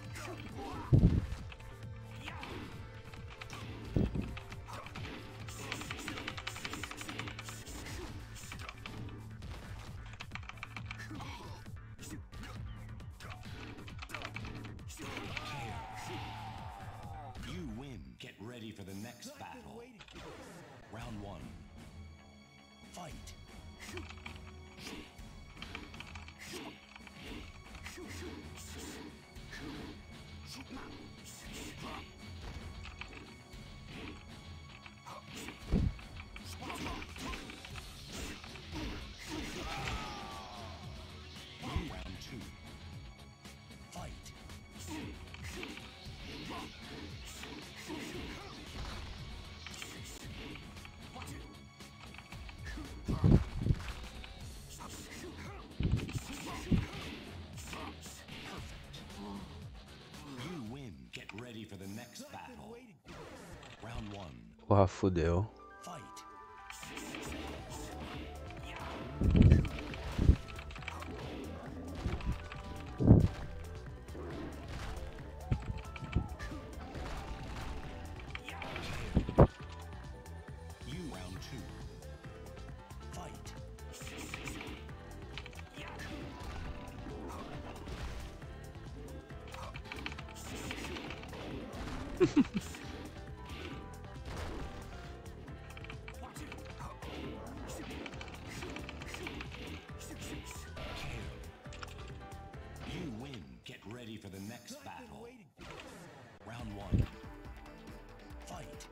You win. Get ready for the next battle. Round one. Fight. Round two. Fight. Ah, fudeu. Fight. You round two. Fight. You win. Get ready for the next battle. Round one. Fight.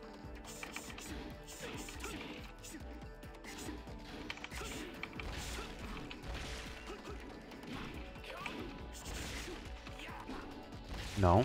Não.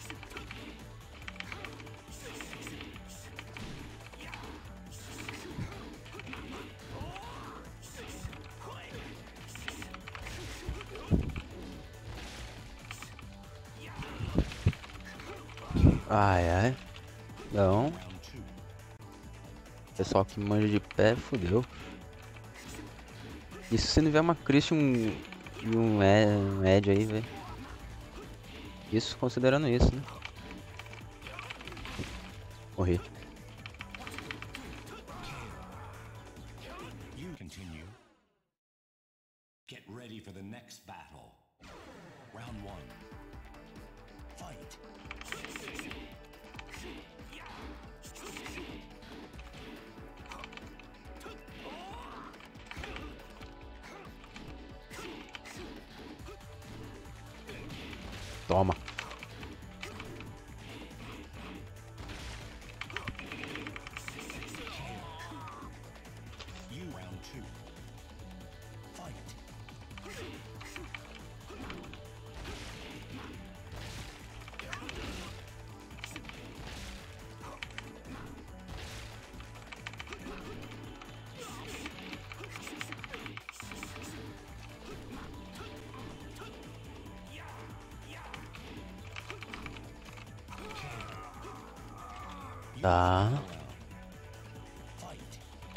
Ai, ai. Não. Round two. Pessoal que manja de pé, fudeu. E se você não tiver uma Christian e um, Ed, um Ed aí, velho? Isso considerando isso, né? Morri. You continue. Get ready for the next battle. Round one. Fight. Toma. You round two. Fight. Tá. Fight.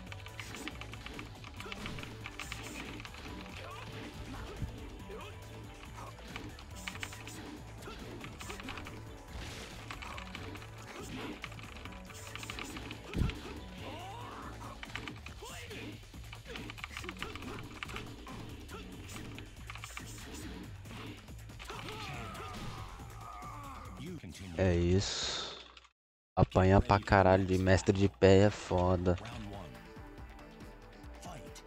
You continue. É isso. Apanhar pra caralho de mestre de pé é foda. Round one. Fight.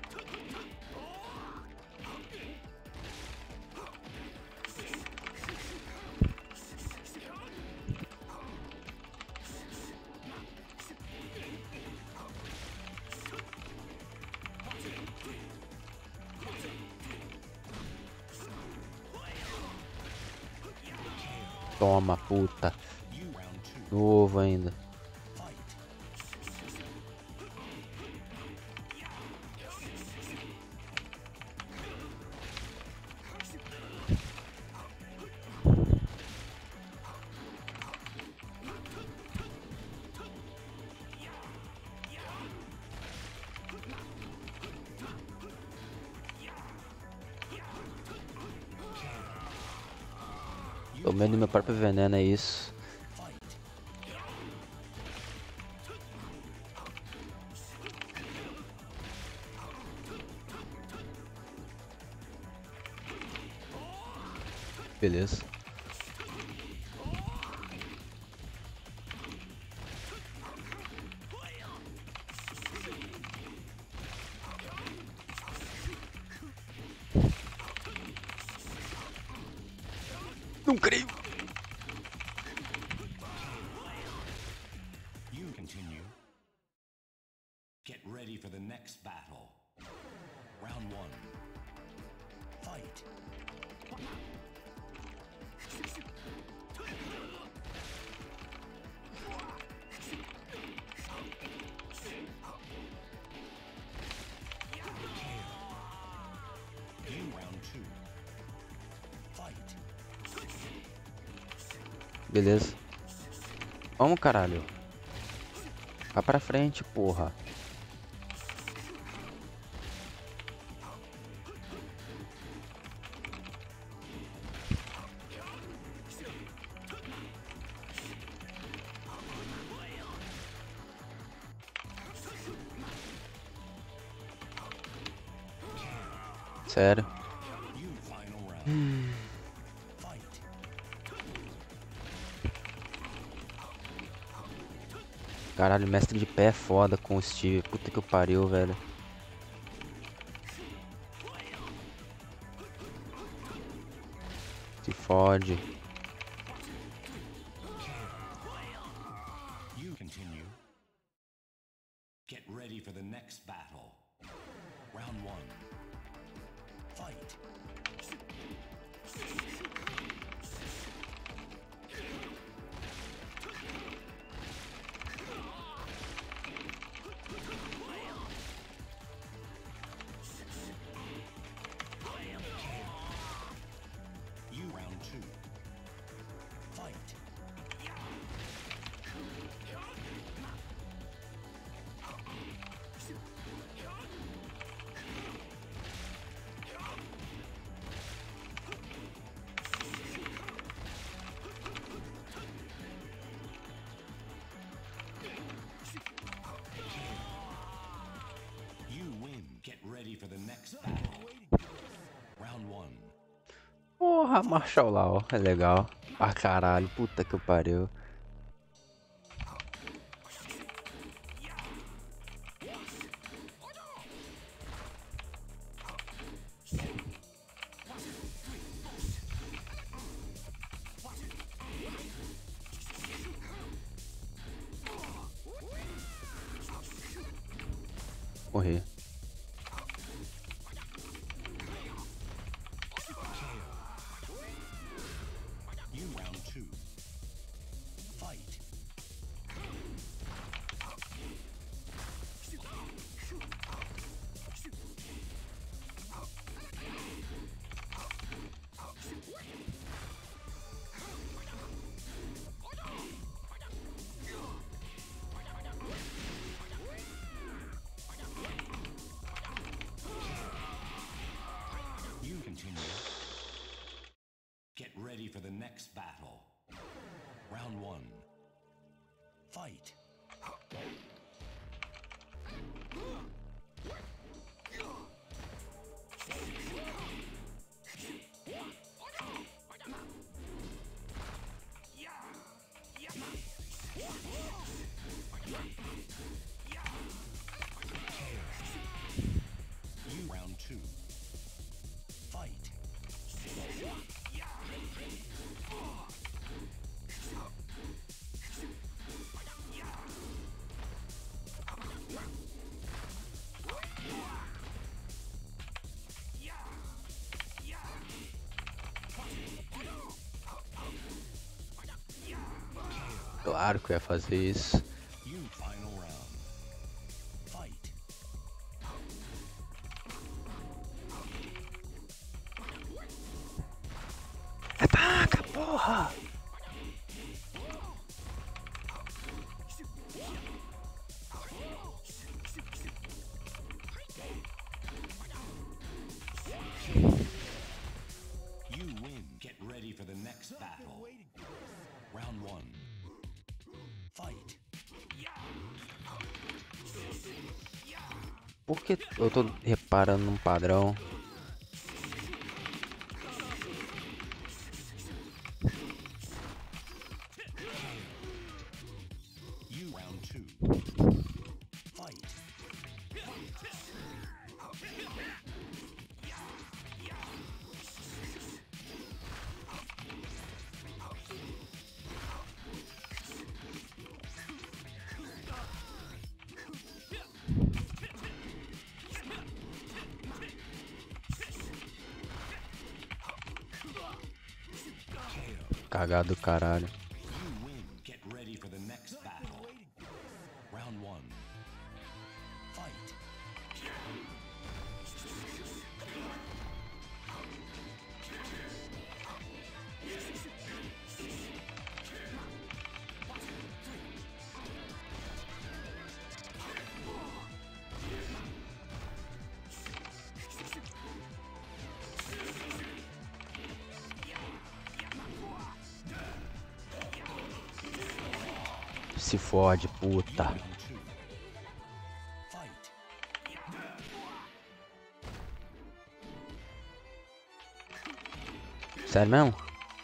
Toma, puta. You round two. Novo ainda. Fight. Tomando meu próprio veneno, é isso. Fight. Beleza. Não creio. You continue. Get ready for the next battle. Round one. Fight. You round two. Fight. Beleza. Vamos, caralho. Vai pra frente, porra. Sério. Hum. Caralho, mestre de pé é foda com o Steve. Puta que eu pariu, velho. Se fode. You continue. Get ready for the next battle. Round one. Fight. You round two. Fight. You win. Get ready for the next battle. Round one. Porra, Marshall Law. É legal. Ah, caralho. Puta que eu pariu. Morri. You round two. Fight. You continue. Get ready for the next battle. Round one. Fight. You round two. Fight. Claro que eu ia fazer isso. You final round. Fight. Ataca, porra! You win. Get ready for the next battle. Round one. Fight. Por que eu tô reparando num padrão? You round two. Fight. Cagado do caralho. You win. Get ready for the next battle. Round one. Fight. se fode, puta. Round two. Fight. Sério mesmo?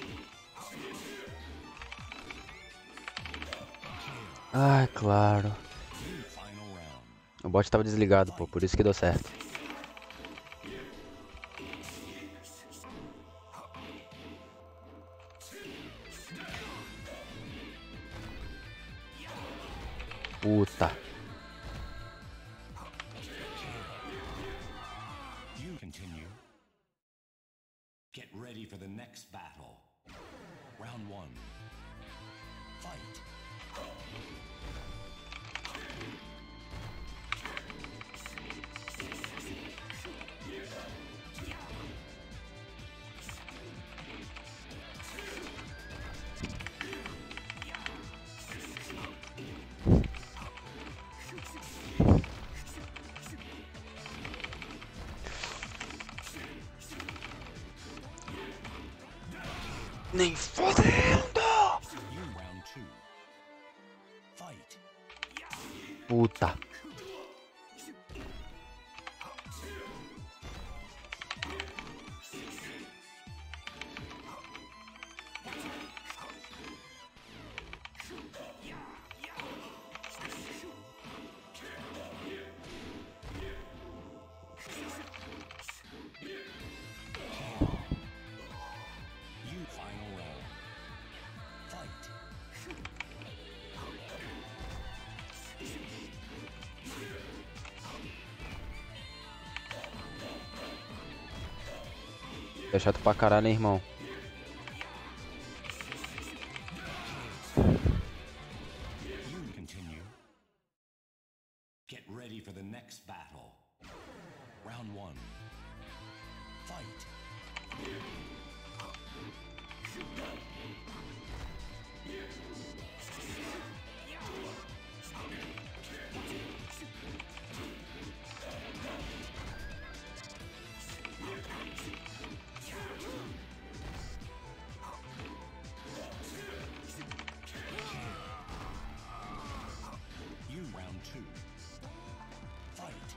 Ai, claro. Final round. O bot tava desligado, pô, por isso que deu certo. Puta. You continue. Get ready for the next battle. Round one. Fight. Nem fodendo! You round two. Fight. Puta. You final round. Fight. É chato pra caralho, hein, irmão. You continue. Get ready for the next battle. Round one. Fight. You round two. Fight.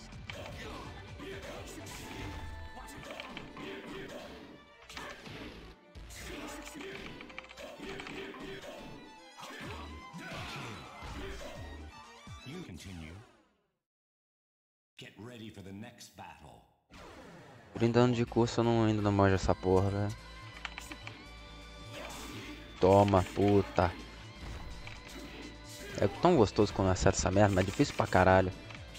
You continue. Get ready for the next battle. trinta anos de curso eu não, ainda não manjo essa porra, velho. Toma, puta. É tão gostoso quando acerta essa merda, mas é difícil pra caralho.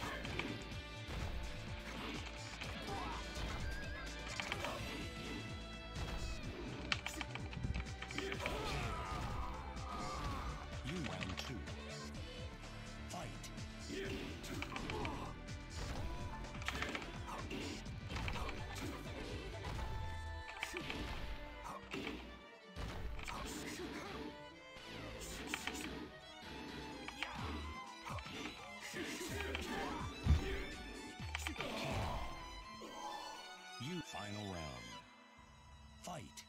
You round two. Fight. You final round. Fight.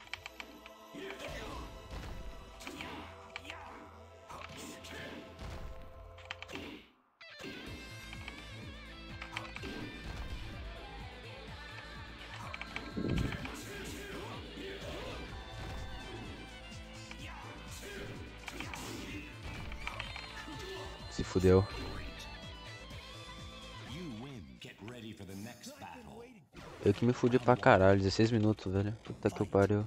Se fudeu. You win. Get ready for the next battle. Eu que me fudi pra caralho, dezesseis minutos, velho. Puta que pariu.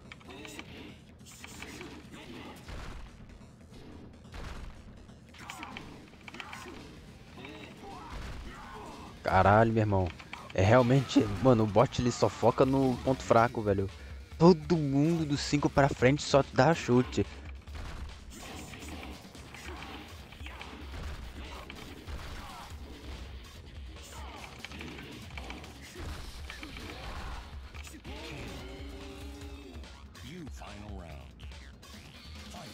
Caralho, meu irmão. É realmente, mano, o bot ele só foca no ponto fraco, velho. Todo mundo dos cinco pra frente só dá chute. You final round. Fight.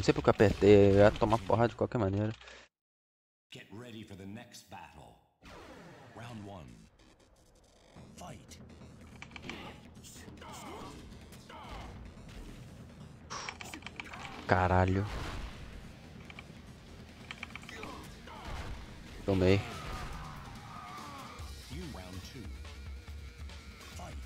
sei porque eu apertei, eu ia tomar porrada de qualquer maneira. Get ready for the next battle. Round one. Fight. Caralho. Tomei. You round two. Fight.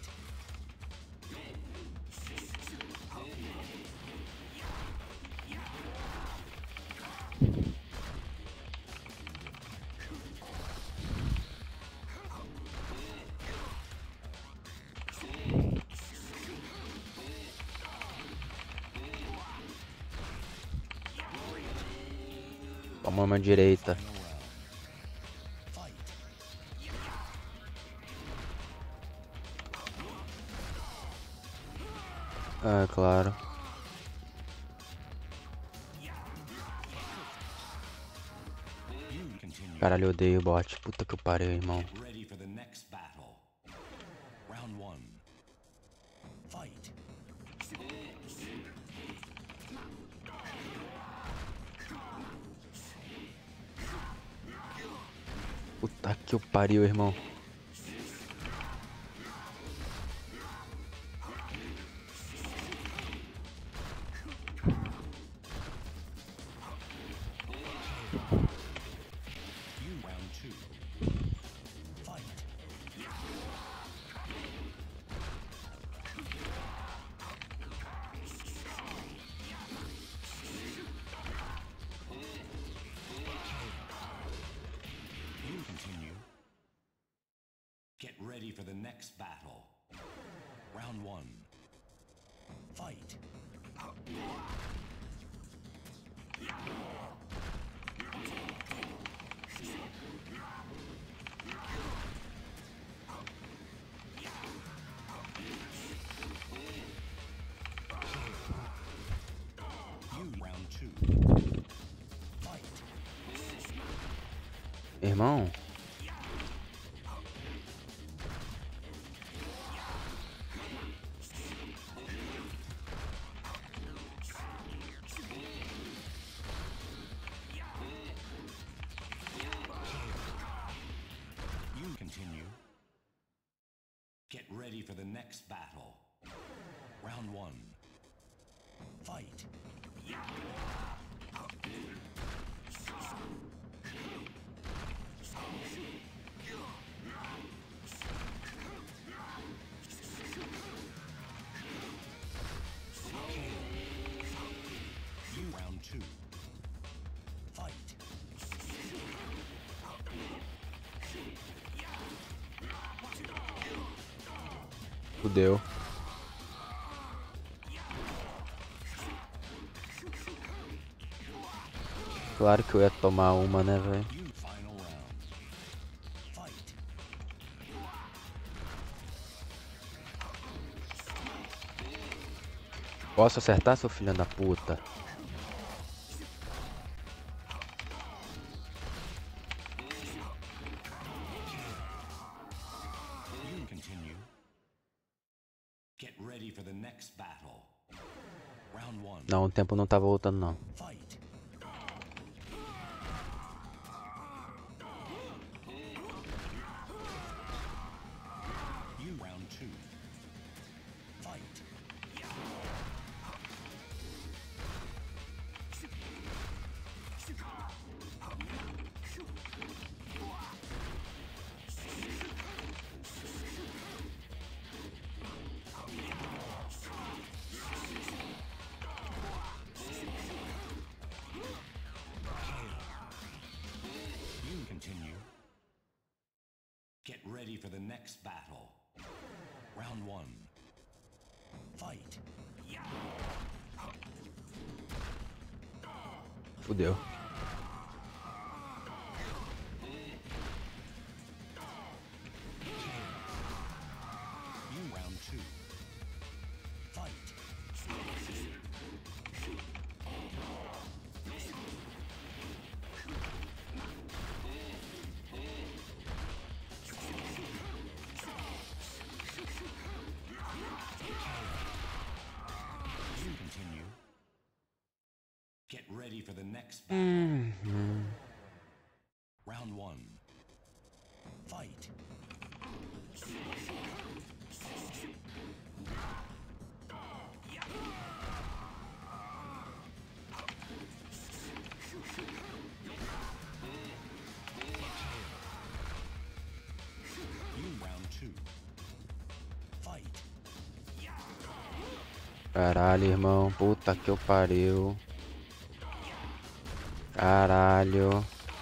Toma uma direita. Fight. Ah, claro. You continue. Caralho, eu odeio bot. Puta que eu pariu, irmão. Get ready for the next battle. Round one. Fight. Puta que eu pariu, irmão. You round two. Fight. You continue. Get ready for the next battle. Round one. Fight. You round two. Fight. Irmão. You continue. Get ready for the next battle. Round one. Fight. You round two. Fight. Fudeu. Claro que eu ia tomar uma, né, velho? You final round. Fight. Posso acertar, seu filho da puta? You continue. Get ready for the next battle. Round one. Não, o tempo não tá voltando, não. Fight. You round two. Fight. You continue. Get ready for the next battle. Round one. Fight. Fudeu. You round two. Fight. the next battle. Round one. Fight. Caralho, irmão. Puta que eu pariu. Caralho.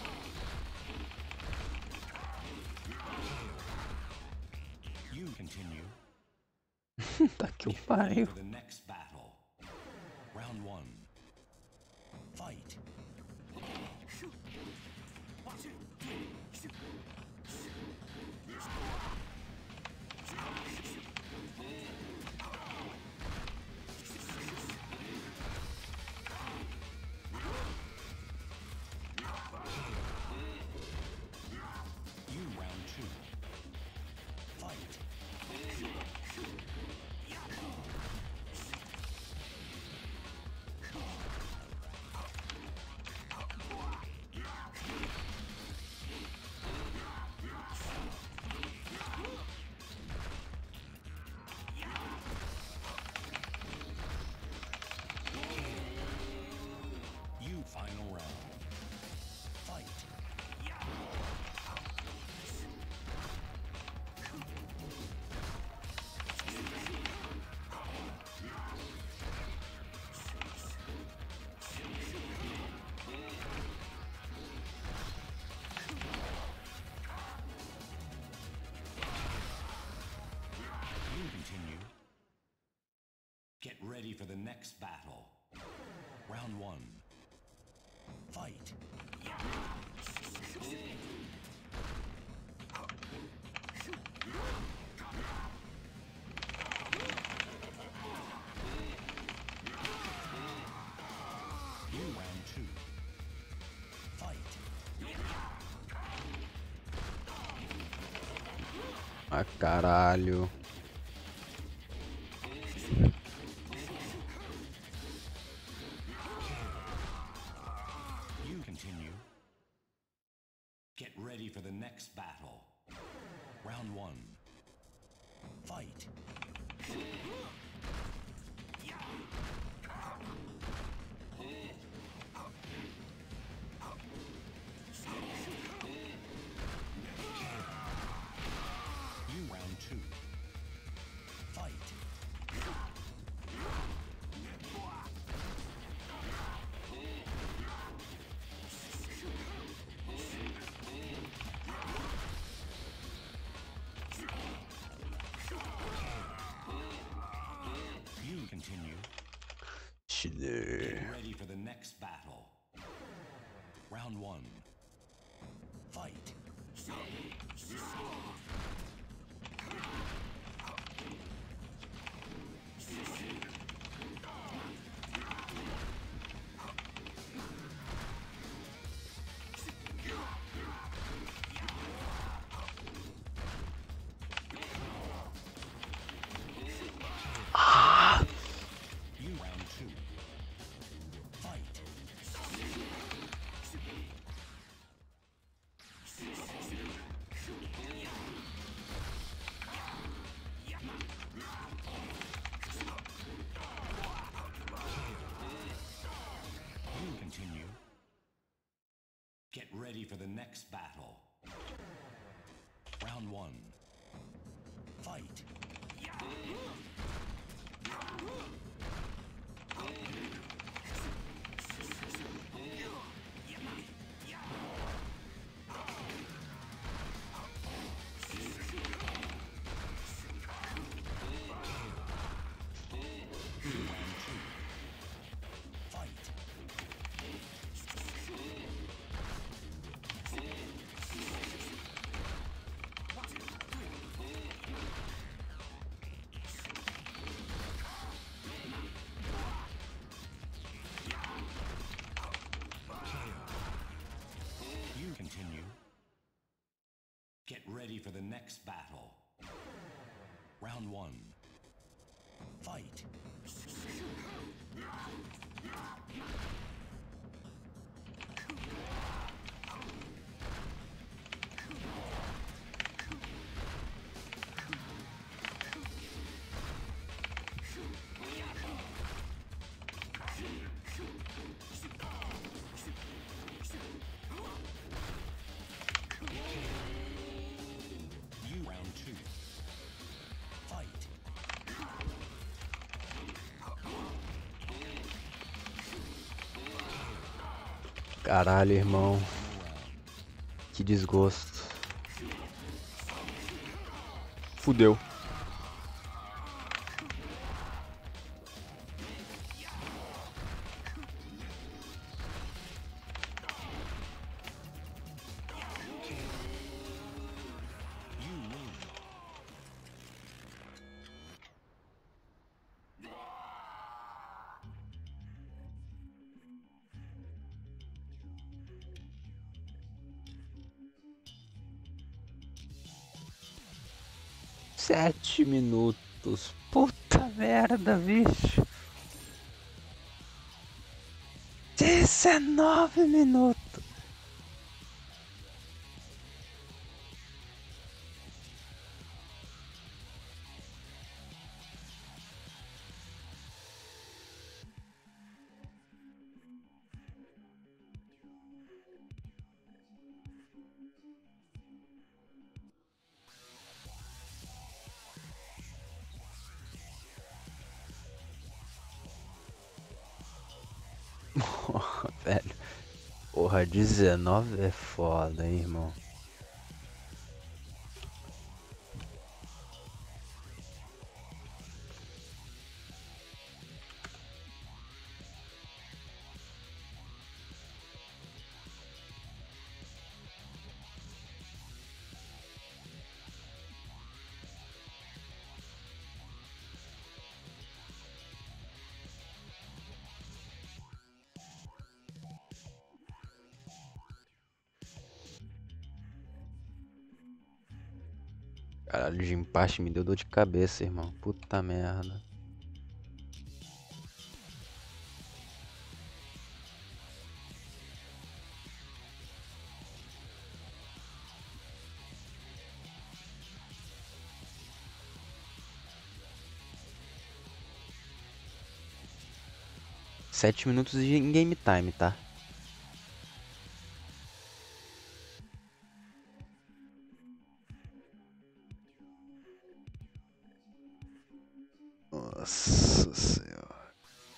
Puta que eu pariu. Final round. Fight. You continue. Get ready for the next battle. Round one. Fight. You round two. Fight. Ah, caralho. Get ready for the next battle. Round one. Fight. You round two. Fight. Continue. Get ready for the next battle. Round one. Fight. Continue. Get ready for the next battle. Round one. Fight. Continue. Get ready for the next battle. Round one. Fight. Caralho, irmão. Que desgosto. Fudeu. Sete minutos. Puta merda, bicho. Dezenove minutos. Porra, velho. Porra, dezenove é foda, hein, irmão. Caralho, de empate me deu dor de cabeça, irmão. Puta merda. Sete minutos em game time, tá? Nossa senhora.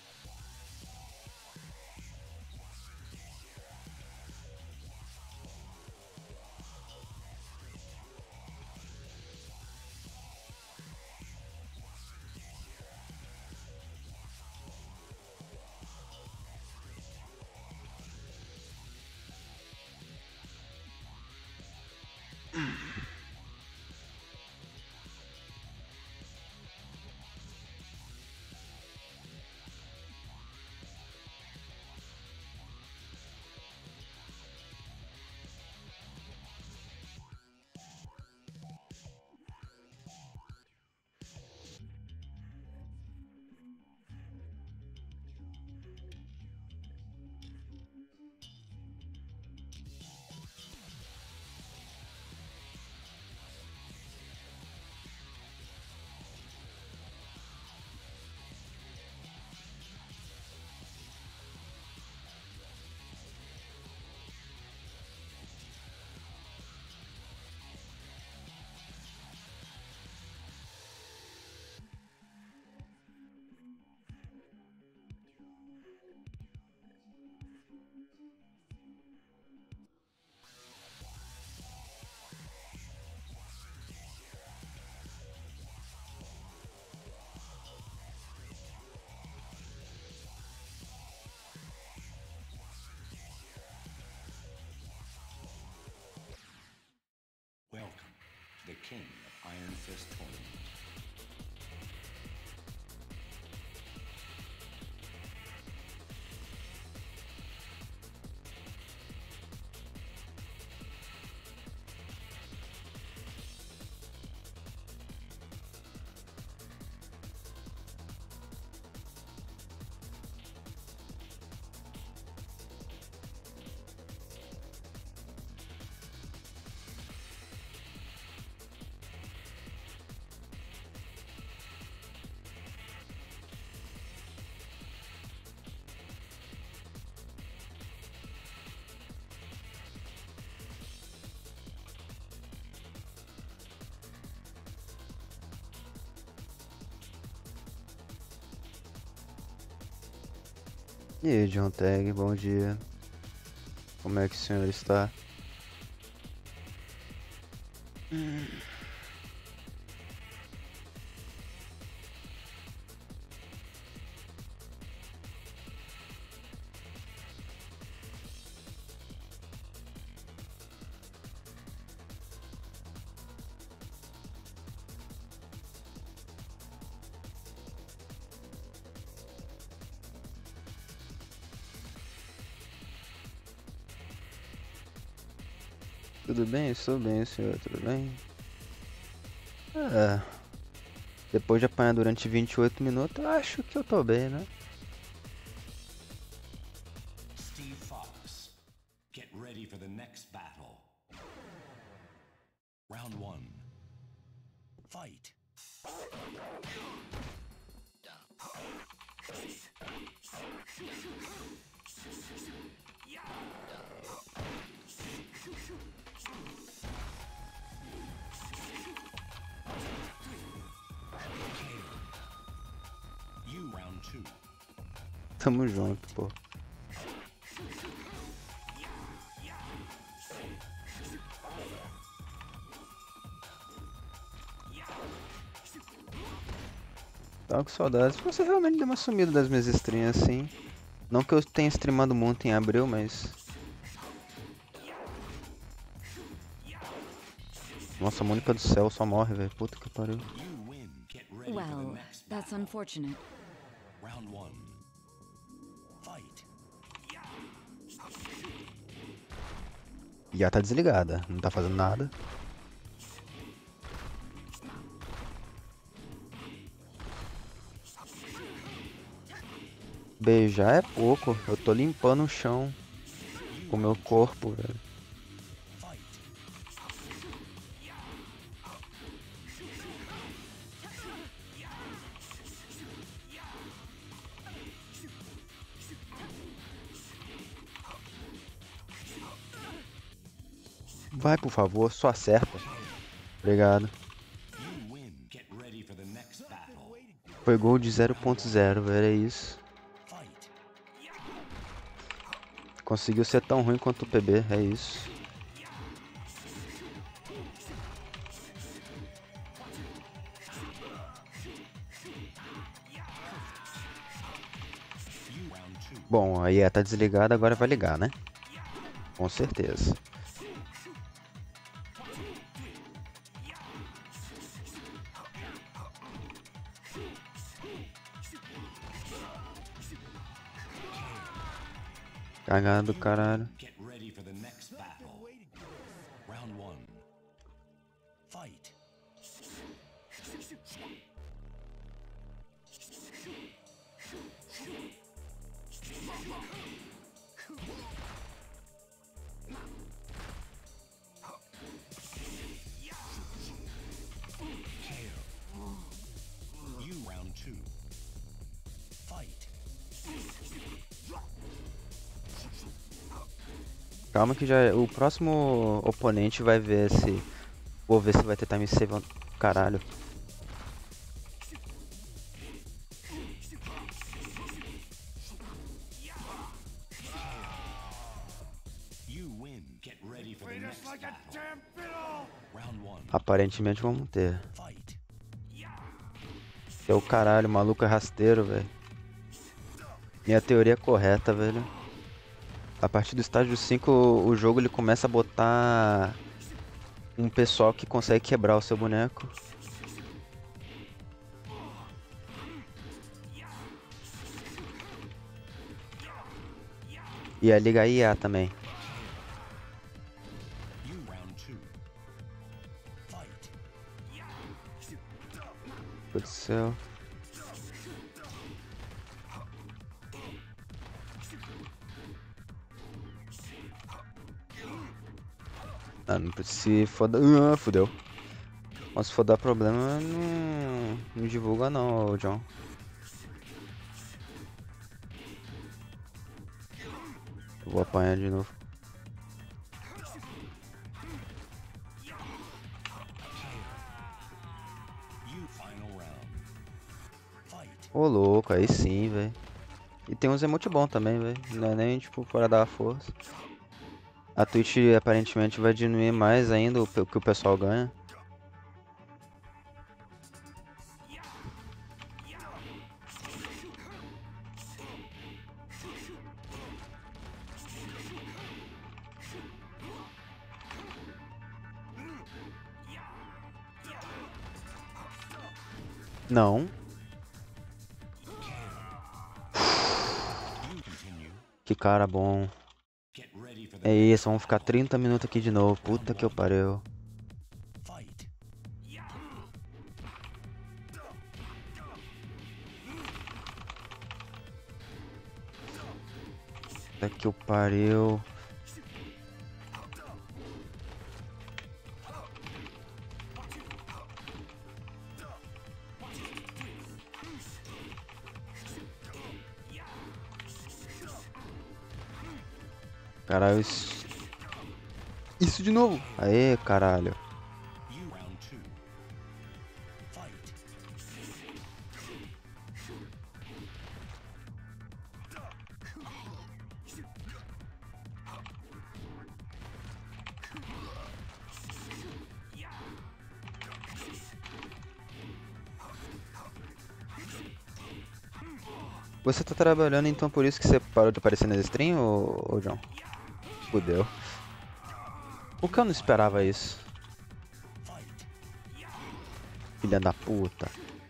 Welcome to the King of Iron Fist Tournament. E aí, John Tag, bom dia. como é que o senhor está? Hum. Tudo bem? Estou bem, senhor. Tudo bem? É. Depois de apanhar durante vinte e oito minutos, eu acho que eu tô bem, né? Steve Fox, get ready for the next battle. Round one. Fight. You round two. Tamo junto, pô. Tava com saudades. Você realmente deu uma sumida das minhas streams assim. Não que eu tenha streamado muito em abril, mas... Nossa, a Mônica do céu só morre, velho. Puta que pariu. You win. Get ready for the Well, next that's battle. unfortunate. Round one. Fight. Já tá desligada, não tá fazendo nada. Beijar é pouco, eu tô limpando o chão com o meu corpo, velho. Fight. Vai, por favor, só acerta. Obrigado. You win. Get ready for the next battle. Foi gol de zero ponto zero, velho, é isso. Fight. Conseguiu ser tão ruim quanto o P B, é isso. You round two. Bom, aí é, tá desligada, agora vai ligar, né? Com certeza. Cagada do caralho. Get ready for the next battle. Round one. Fight. You round two. Fight. Calma que já o próximo oponente vai ver se... Vou ver se vai ter time save. Caralho. You win. Get ready for the next battle. Round one. Aparentemente vamos ter. Fight. É o caralho, o maluco é rasteiro, velho. Minha teoria é correta, velho. A partir do estágio cinco, o jogo ele começa a botar um pessoal que consegue quebrar o seu boneco. E a Liga I A também. You round two. Fight. Putz do céu. Ah, não precisa foda... Ah, fudeu. Mas se for dar problema, não, não divulga não, ô John. Eu vou apanhar de novo. You final round. Fight. Ô louco, aí sim, velho. E tem uns emote bom também, velho. Não é nem tipo fora da força. A Twitch aparentemente vai diminuir mais ainda o pe- o que o pessoal ganha. Não. Que cara bom. Get ready for É the isso, vamos ficar trinta minutos aqui de novo. Puta que eu pariu. fight. Puta que eu pariu. Caralho, isso... Isso de novo. Aê, caralho. You round two. Fight. Você tá trabalhando, então por isso que você parou de aparecer nas stream, ô, ô John? Fudeu. Por que eu não esperava isso? Filha da puta.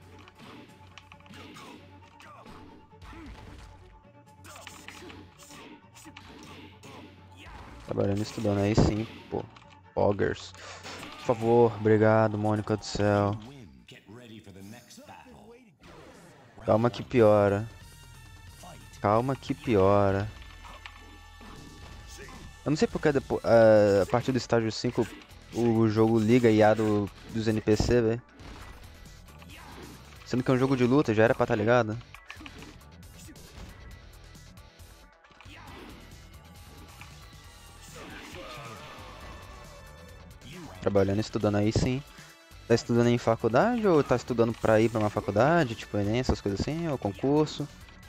Trabalhando e estudando aí sim, pô. Poggers. Por favor, obrigado, Mônica do céu. Win. Get ready for the next battle. Calma que piora. Fight. Calma que piora. Eu não sei porque depois, a partir do estágio cinco o jogo liga I A do, dos N P C, velho. Sendo que é um jogo de luta, já era pra tá ligado. Trabalhando e estudando aí sim. Tá estudando em faculdade ou tá estudando pra ir pra uma faculdade, tipo Enem, essas coisas assim, ou concurso?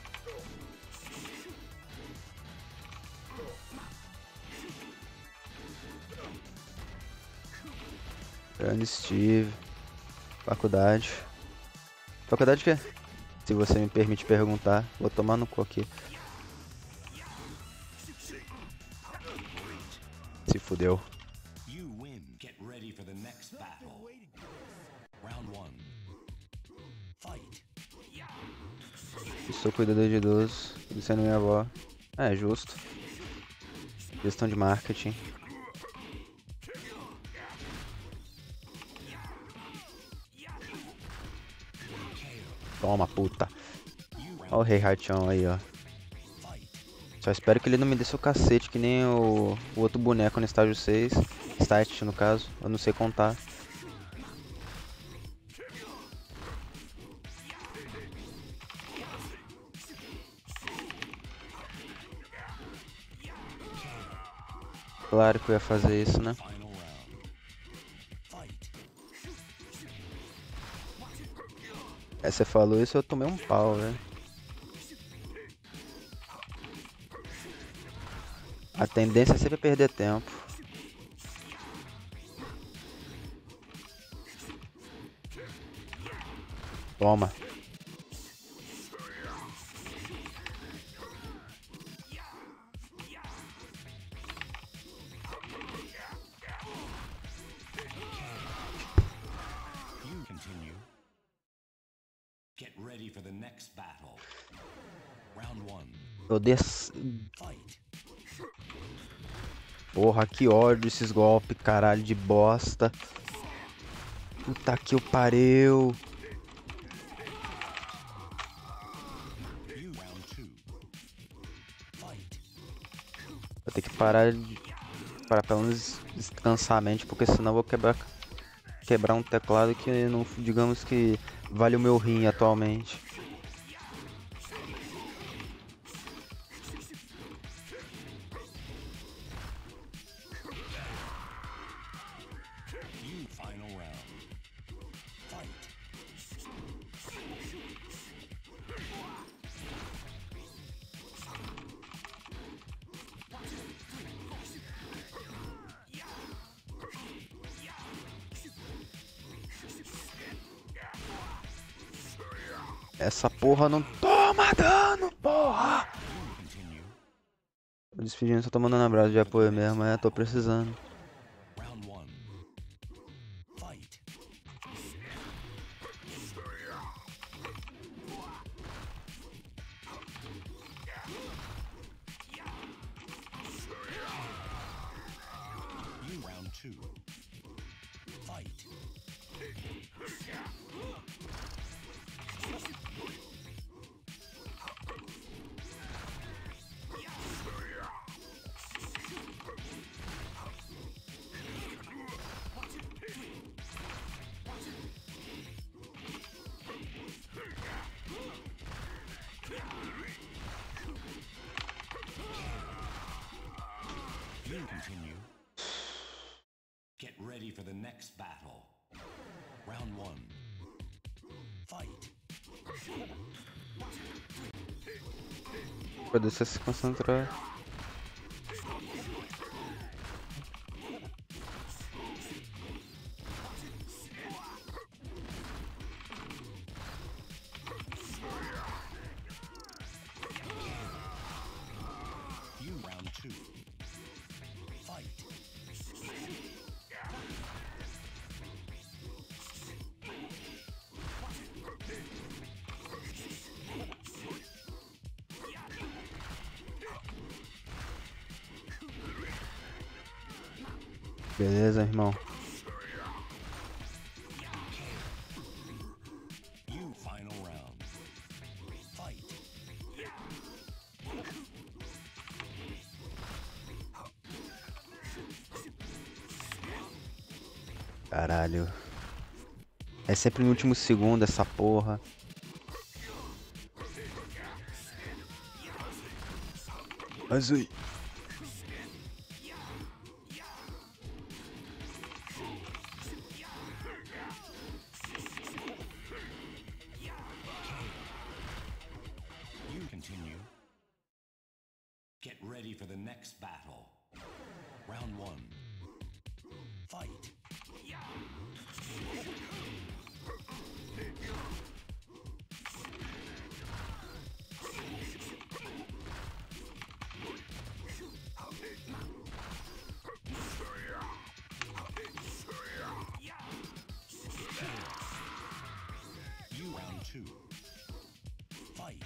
Grande Steve. Faculdade. Faculdade que é? Se você me permite perguntar, vou tomar no cu aqui. Se fudeu. You win. Get ready for the next battle. Round one. Fight. Eu sou cuidador de idoso, tudo sendo minha avó. É, justo. Gestão de marketing. Toma, puta. Ó o Rei Rachão aí, ó. Só espero que ele não me dê seu cacete, que nem o, o outro boneco no estágio seis. Stat, no caso. Eu não sei contar. Claro que eu ia fazer isso, né? Final round. Fight. É, você falou isso, eu tomei um pau, velho. A tendência é sempre perder tempo. Toma. You continue. Get ready for the next battle. Round one. Eu des... Fight. Porra, que ódio esses golpes, caralho de bosta. Puta que o pariu. You round two. Fight. Vou ter que parar de... Parar pelo menos descansar a mente, porque senão eu vou quebrar... Quebrar um teclado que não... Digamos que vale o meu rim atualmente. You final round. Fight. Essa porra não toma dano, porra! O despedindo só tô mandando abraço de apoio mesmo, mas eu tô precisando. Continue. Get ready for the next battle. Round one. Fight. Pode se concentrar. You round two. Fight. Beleza, irmão. You final round. Fight. Caralho. É sempre no último segundo essa porra. Azul. You continue. Get ready for the next battle. Round one. Fight. You round two. Fight.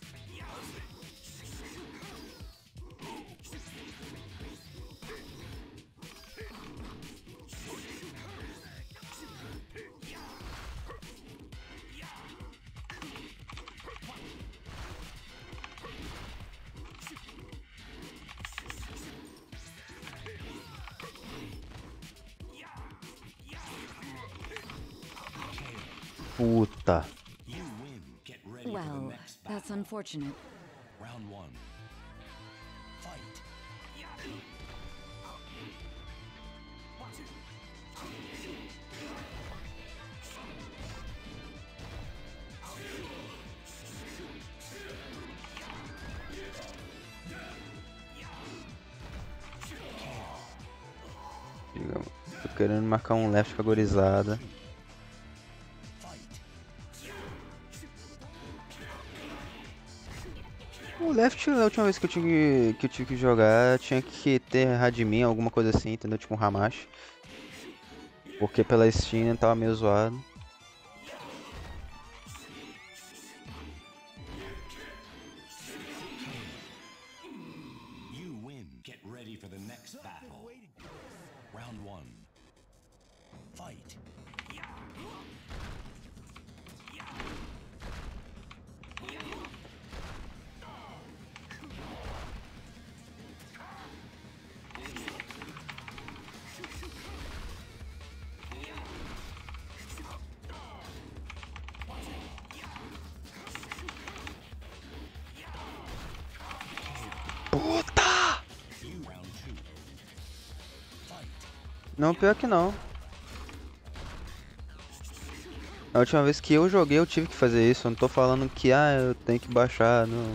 Puta. You win. Get ready for the Well, next battle. that's unfortunate. Round one. Fight. Digamos, tô querendo marcar um left com a gorizada. O left, a última vez que eu tive que, eu tive que jogar, tinha que ter Radmin, alguma coisa assim, entendeu? Tipo um Hamash. Porque pela Steam tava meio zoado. You win. Get ready for the next battle. Round one. Fight. Puta! You round two. Fight. Não, pior que não. A última vez que eu joguei eu tive que fazer isso, eu não tô falando que ah, eu tenho que baixar, não.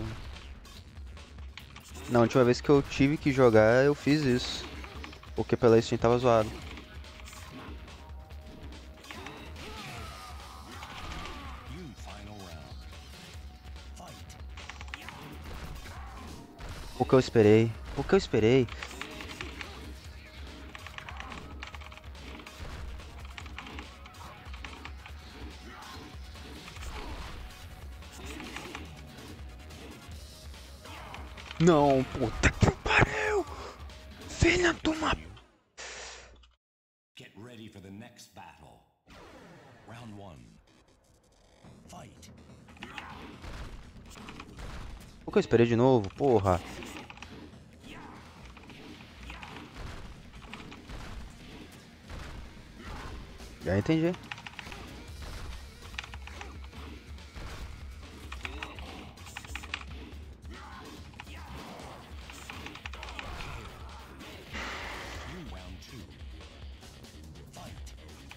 Na última vez que eu tive que jogar eu fiz isso. Porque pela Steam tava zoado. You final round. Porque eu esperei. Porque eu esperei. Não, puta que pariu! Filha de uma... Get ready for the next battle. Round one. Fight. Por que eu esperei de novo? Porra. Já entendi. Round two. Fight.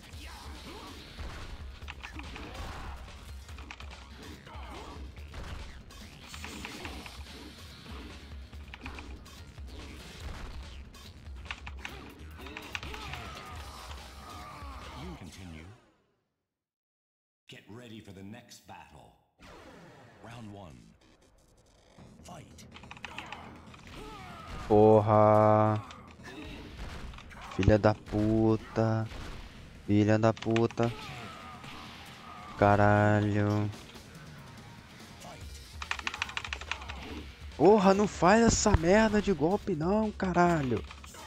You continue. Get ready for the next battle. Round one. Fight. Porra. Filha da puta. Filha da puta. Caralho. Porra, não faz essa merda de golpe não, caralho.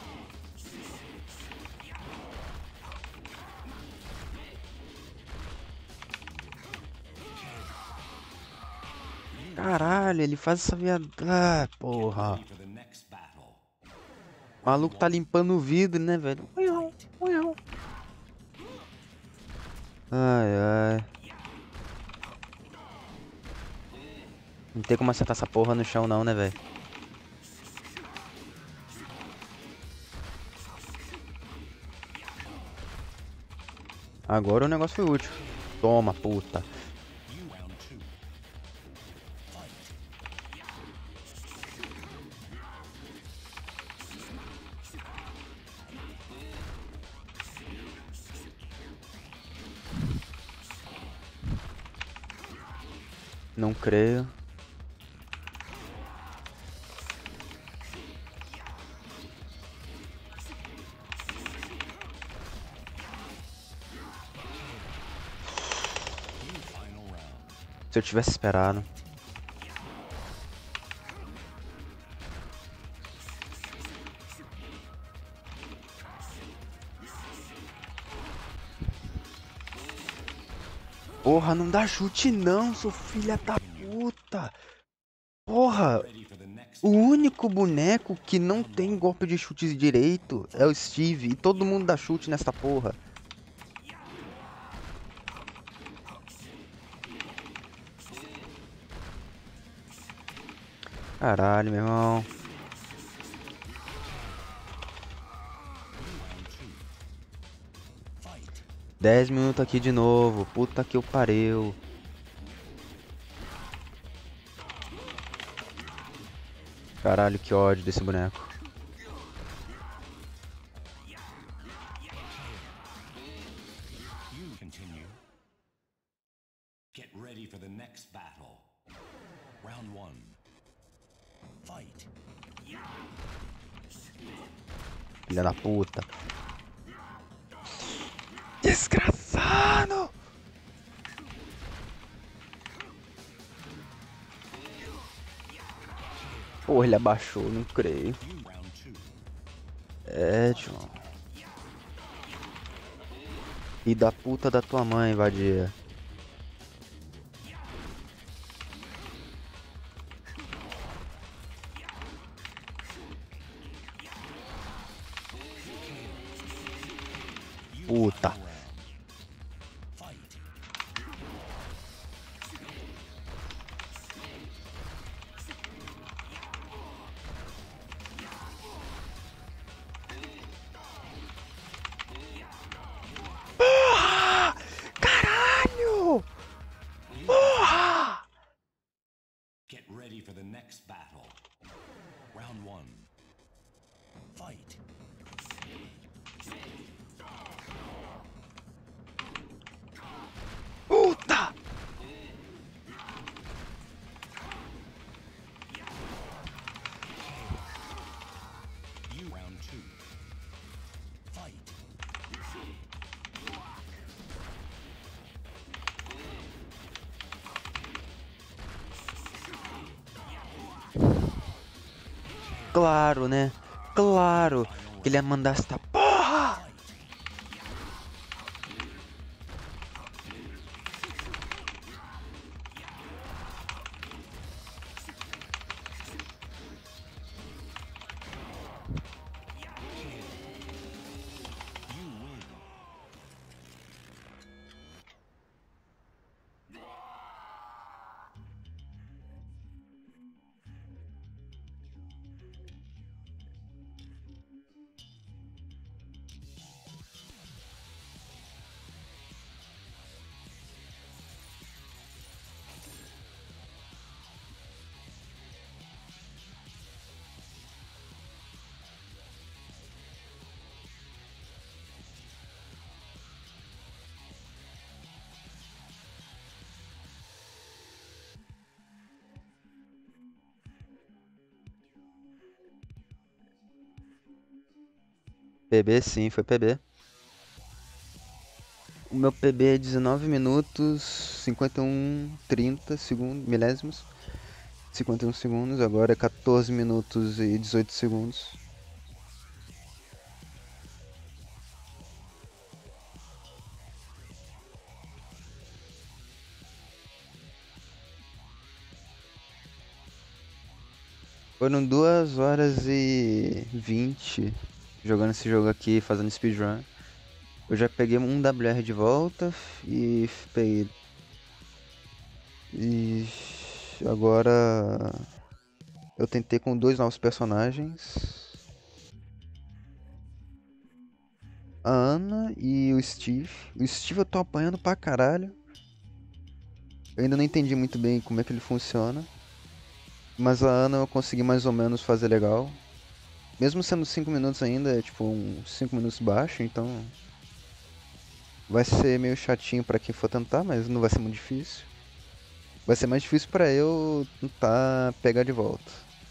Caralho, ele faz essa viada. Ah, porra. Ready for the next battle. O maluco tá limpando o vidro, né, velho? Uião, uião. Ai, ai. Não tem como acertar essa porra no chão não, né, velho? Agora o negócio foi útil. Toma, puta. You round two. Fight. Não creio. Final round. Se eu tivesse esperado. Porra, não dá chute não, seu filha da puta. Porra, Ready for the next o único boneco que não tem golpe de chute direito é o Steve. E todo mundo dá chute nessa porra. Caralho, meu irmão. round two. Fight. dez minutos aqui de novo. Puta que eu pariu. Caralho, que ódio desse boneco. You continue. Get ready for the next battle. Round one. Fight. Filha da puta. Desgraçado! Porra, ele abaixou, não creio. You round two. É, tio. E da puta da tua mãe, vadia. Puta. Round. Fight. Caralho! Porra! Get ready for the next battle. Round one. Fight. Claro, né? Claro que ele ia mandar essa porra! P B sim, foi P B. O meu P B é dezenove minutos, cinquenta e um, trinta segundos, milésimos. cinquenta e um segundos, agora é quatorze minutos e dezoito segundos. Foram duas horas e vinte jogando esse jogo aqui, fazendo speedrun. Eu já peguei um W R de volta e peguei. E agora eu tentei com dois novos personagens. A Ana e o Steve. O Steve eu tô apanhando pra caralho. Eu ainda não entendi muito bem como é que ele funciona. Mas a Ana eu consegui mais ou menos fazer legal. Mesmo sendo cinco minutos ainda, é tipo uns cinco minutos baixo, então vai ser meio chatinho pra quem for tentar, mas não vai ser muito difícil. Vai ser mais difícil pra eu tentar pegar de volta.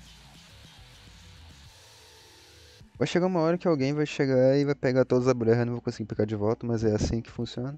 Vai chegar uma hora que alguém vai chegar e vai pegar todas as brechas, eu não vou conseguir pegar de volta, mas é assim que funciona.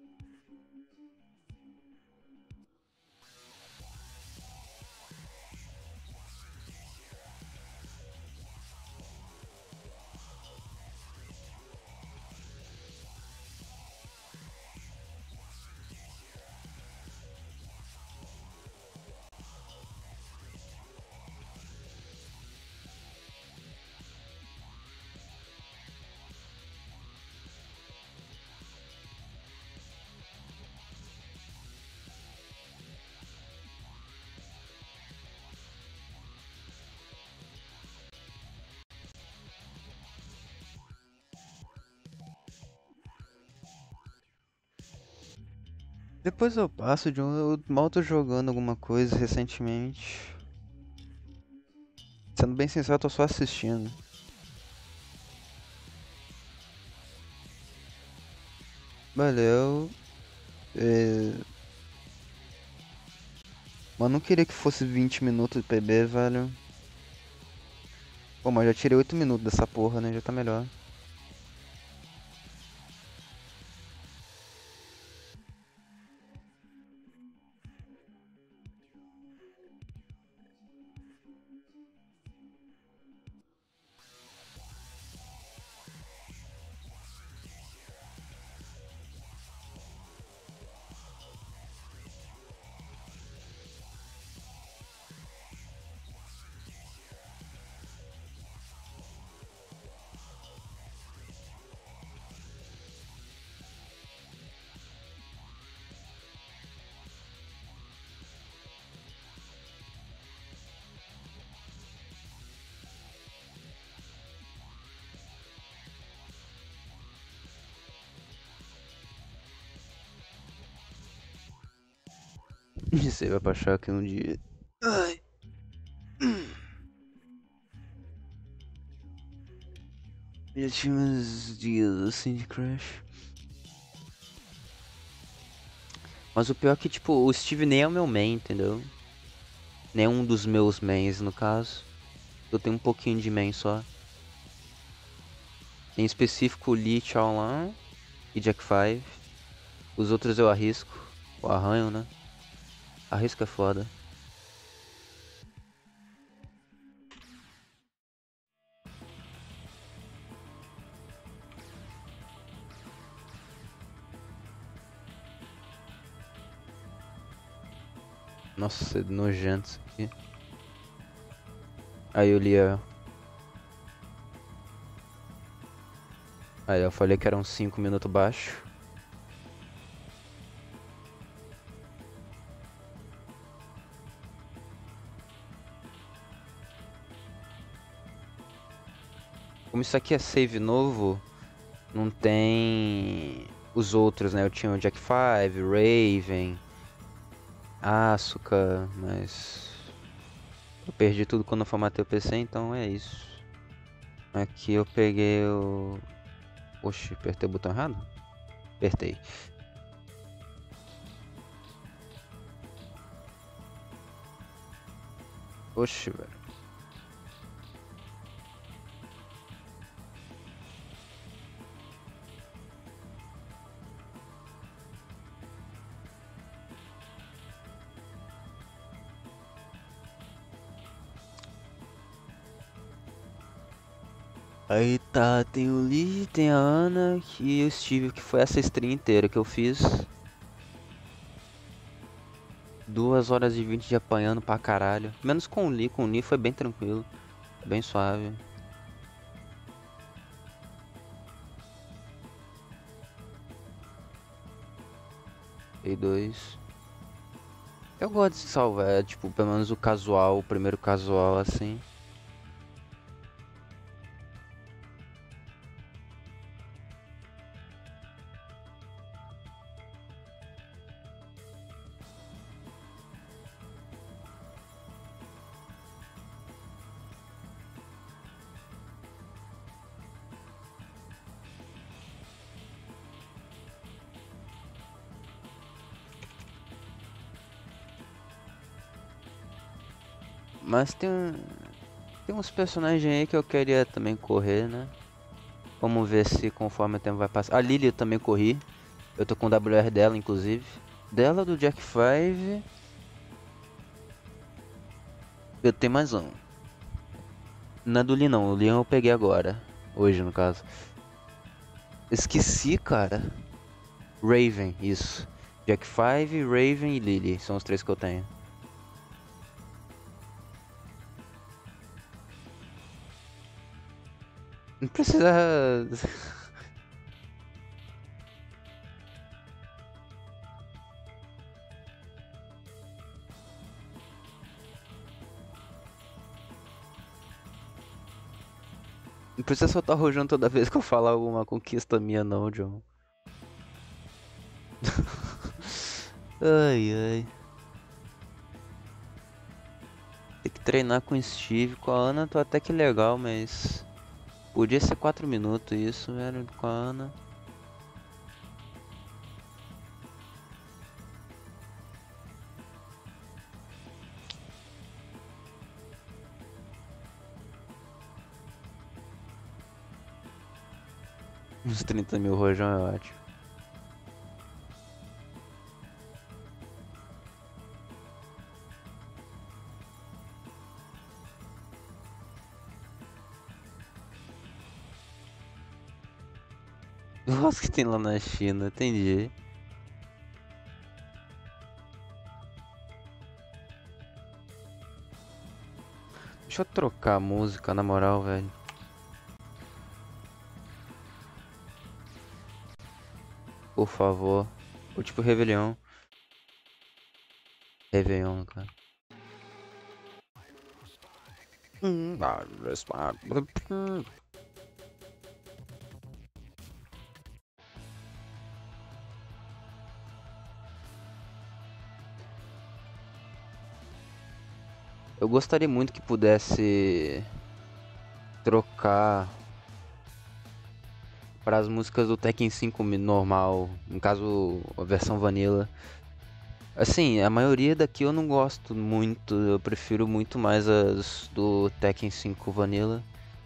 Depois eu passo de um. Eu mal tô jogando alguma coisa recentemente. Sendo bem sincero, eu tô só assistindo. Valeu. É... Mas não queria que fosse vinte minutos de P B, velho. Pô, mas já tirei oito minutos dessa porra, né? Já tá melhor. Isso aí vai pra choque um dia. Ai. Já tinha uns dias assim de crash. Mas o pior é que, tipo, o Steve nem é o meu main, entendeu? Nem é um dos meus mains, no caso. Eu tenho um pouquinho de main só. Em específico, o Lee, Chao Lan e Jack five. Os outros eu arrisco. Ou arranho, né? Arrisco é foda. Nossa, nojento isso aqui. Aí eu li a... Aí eu falei que eram cinco minutos baixo. Como isso aqui é save novo, não tem os outros, né? Eu tinha o Jack five, Raven, Asuka, mas eu perdi tudo quando eu formatei o P C, então é isso. Aqui eu peguei o... Oxi, apertei o botão errado? Apertei. Oxi, velho. Aí tá, tem o Lee, tem a Ana e o Steve, que foi essa stream inteira que eu fiz. Duas horas e vinte de apanhando pra caralho. Menos com o Lee, com o Lee foi bem tranquilo. Bem suave. E dois. Eu gosto de salvar, é, tipo, pelo menos o casual, o primeiro casual assim. Mas tem, tem uns personagens aí que eu queria também correr, né? Vamos ver se conforme o tempo vai passar. A Lily eu também corri. Eu tô com o W R dela, inclusive. Dela, do Jack five. Eu tenho mais um. Não é do Lee não, o Leon eu peguei agora. Hoje, no caso. Esqueci, cara. Raven, isso. Jack five, Raven e Lily. São os três que eu tenho. Não precisa... Não precisa soltar o rojão toda vez que eu falar alguma conquista minha não, John. Ai, ai. Tem que treinar com o Steve. Com a Ana tô até que legal, mas... Podia ser quatro minutos isso, velho, com a Ana. Uns trinta mil rojão é ótimo. Nossa, que tem lá na China, entendi. Deixa eu trocar a música, na moral, velho. Por favor. Ou tipo Réveillon. Réveillon, cara. Hum, ah, eu gostaria muito que pudesse trocar para as músicas do Tekken cinco normal, no caso a versão vanilla. Assim, a maioria daqui eu não gosto muito, eu prefiro muito mais as do Tekken cinco vanilla.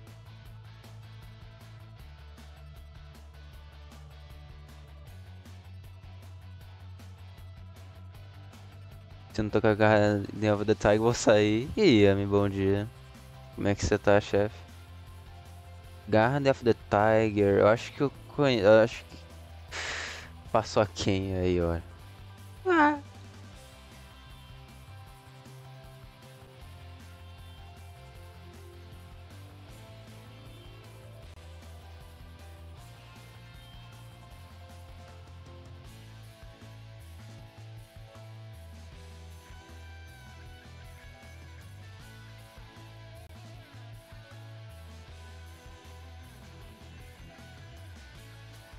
Se não tocar Garden of the Tiger, eu vou sair. E aí, Ami, bom dia. Como é que você tá, chefe? Garden of the Tiger, eu acho que eu conheço. Eu acho que. Passou a quem aí, olha. Ah.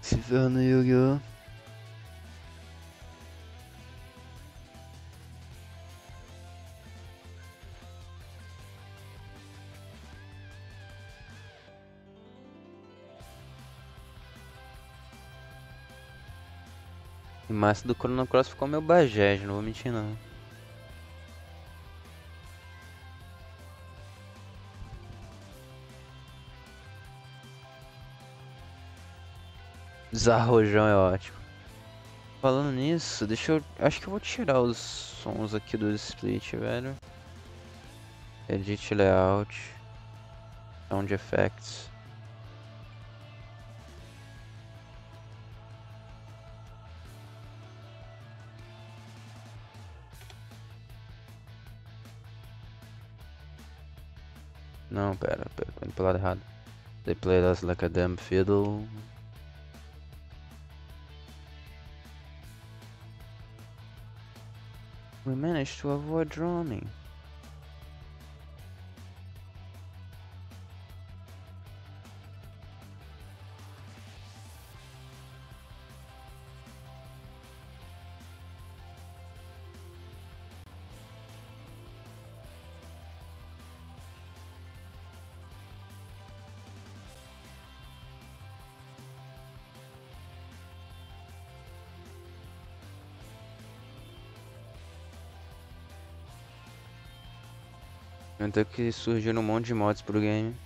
Se ferra no Yu-Gi-Oh! O massa do Chrono Cross ficou meu Bajés, não vou mentir não. Desarrojão é ótimo. Falando nisso, deixa eu... Acho que eu vou tirar os sons aqui do split, velho. Edit Layout. Sound Effects. Não, pera, pera, tô indo pro lado errado. They played us like a damn fiddle. We managed to avoid drowning. Até que surgiram um monte de mods pro game.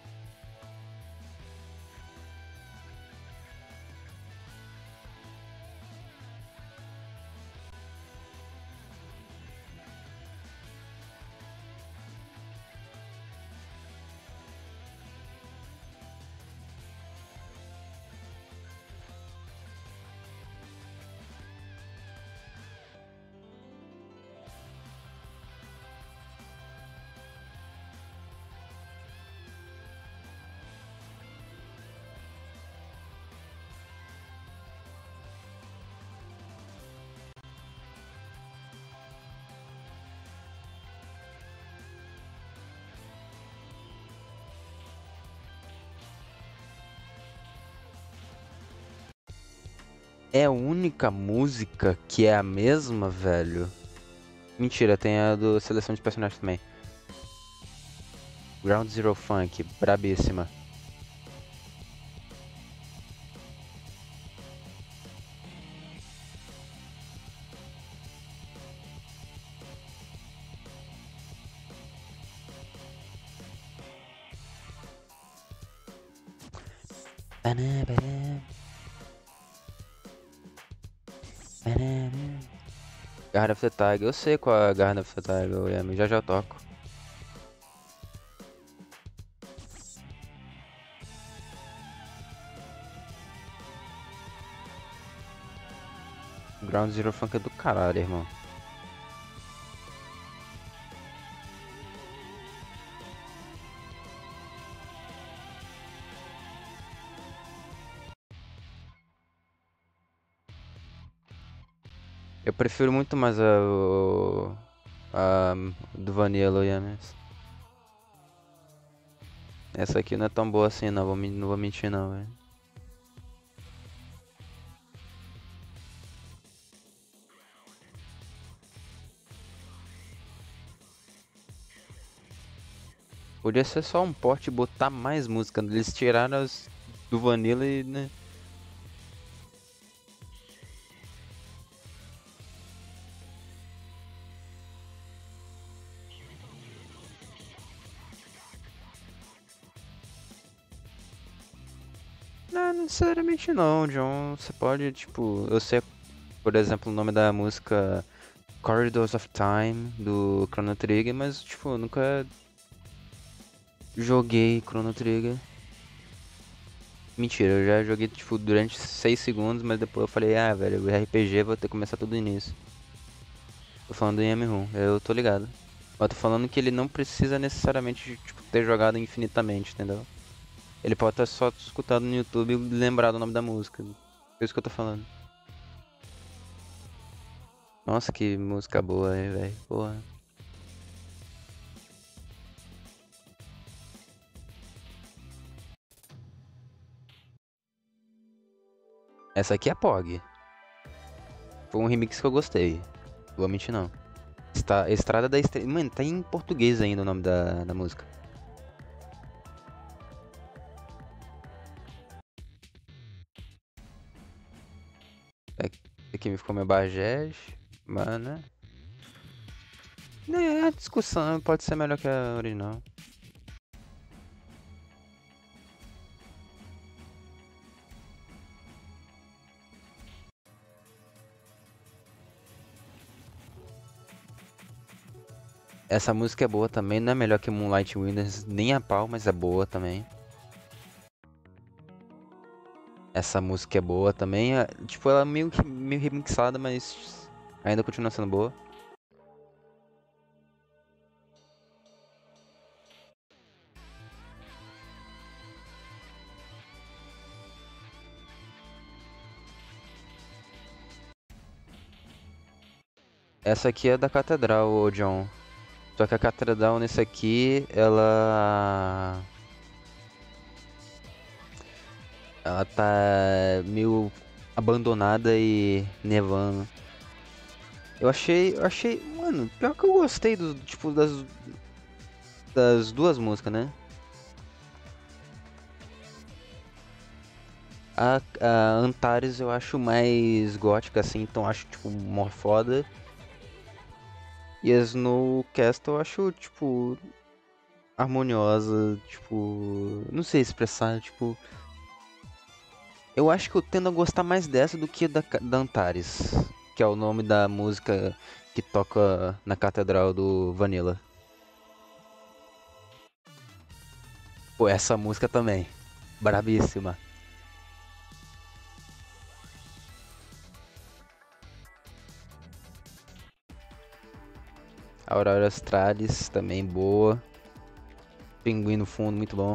É a única música que é a mesma, velho? Mentira, tem a do Seleção de Personagens também. Ground Zero Funk, brabíssima. Garden of the Tiger, eu sei qual é a Garden of the Tiger, Yami, já já eu toco. Ground Zero Funk é do caralho, irmão. Eu prefiro muito mais a, o- a do Vanilla, Yamis. Essa aqui não é tão boa assim, não vou, men- não vou mentir não, velho. Podia ser só um porte e botar mais música. Eles tiraram as do Vanilla e, né? Não, não necessariamente não, John. Você pode, tipo, eu sei, por exemplo, o nome da música Corridors of Time do Chrono Trigger, mas, tipo, eu nunca joguei Chrono Trigger. Mentira, eu já joguei, tipo, durante seis segundos, mas depois eu falei, ah, velho, o R P G vou ter que começar tudo do início. Tô falando do Yami-Hun, eu tô ligado. Mas tô falando que ele não precisa necessariamente, tipo, ter jogado infinitamente, entendeu? Ele pode estar só escutado no YouTube e lembrar do nome da música. É isso que eu tô falando. Nossa, que música boa aí, velho. Porra. Essa aqui é P O G. Foi um remix que eu gostei. Vou mentir não. Está, Estrada da Estrela. Mano, tá em português ainda o nome da, da música. Aqui me ficou meu Bagés. Mano. É, a discussão pode ser melhor que a original. Essa música é boa também, não é melhor que Moonlight Winters nem a pau, mas é boa também. Essa música é boa também, é, tipo, ela é meio, meio remixada, mas ainda continua sendo boa. Essa aqui é da Catedral, ô John. Só que a Catedral nesse aqui, ela... Ela tá meio abandonada e nevando. Eu achei, eu achei, mano, pior que eu gostei do, tipo, das, das duas músicas, né? A, a Antares eu acho mais gótica, assim, então acho, tipo, mó foda. E a Snowcastle eu acho, tipo, harmoniosa, tipo... Não sei expressar, tipo... Eu acho que eu tendo a gostar mais dessa do que da, da Antares, que é o nome da música que toca na Catedral do Vanilla. Pô, essa música também. Brabíssima. Aurora Australis também boa. Pinguim no fundo, muito bom.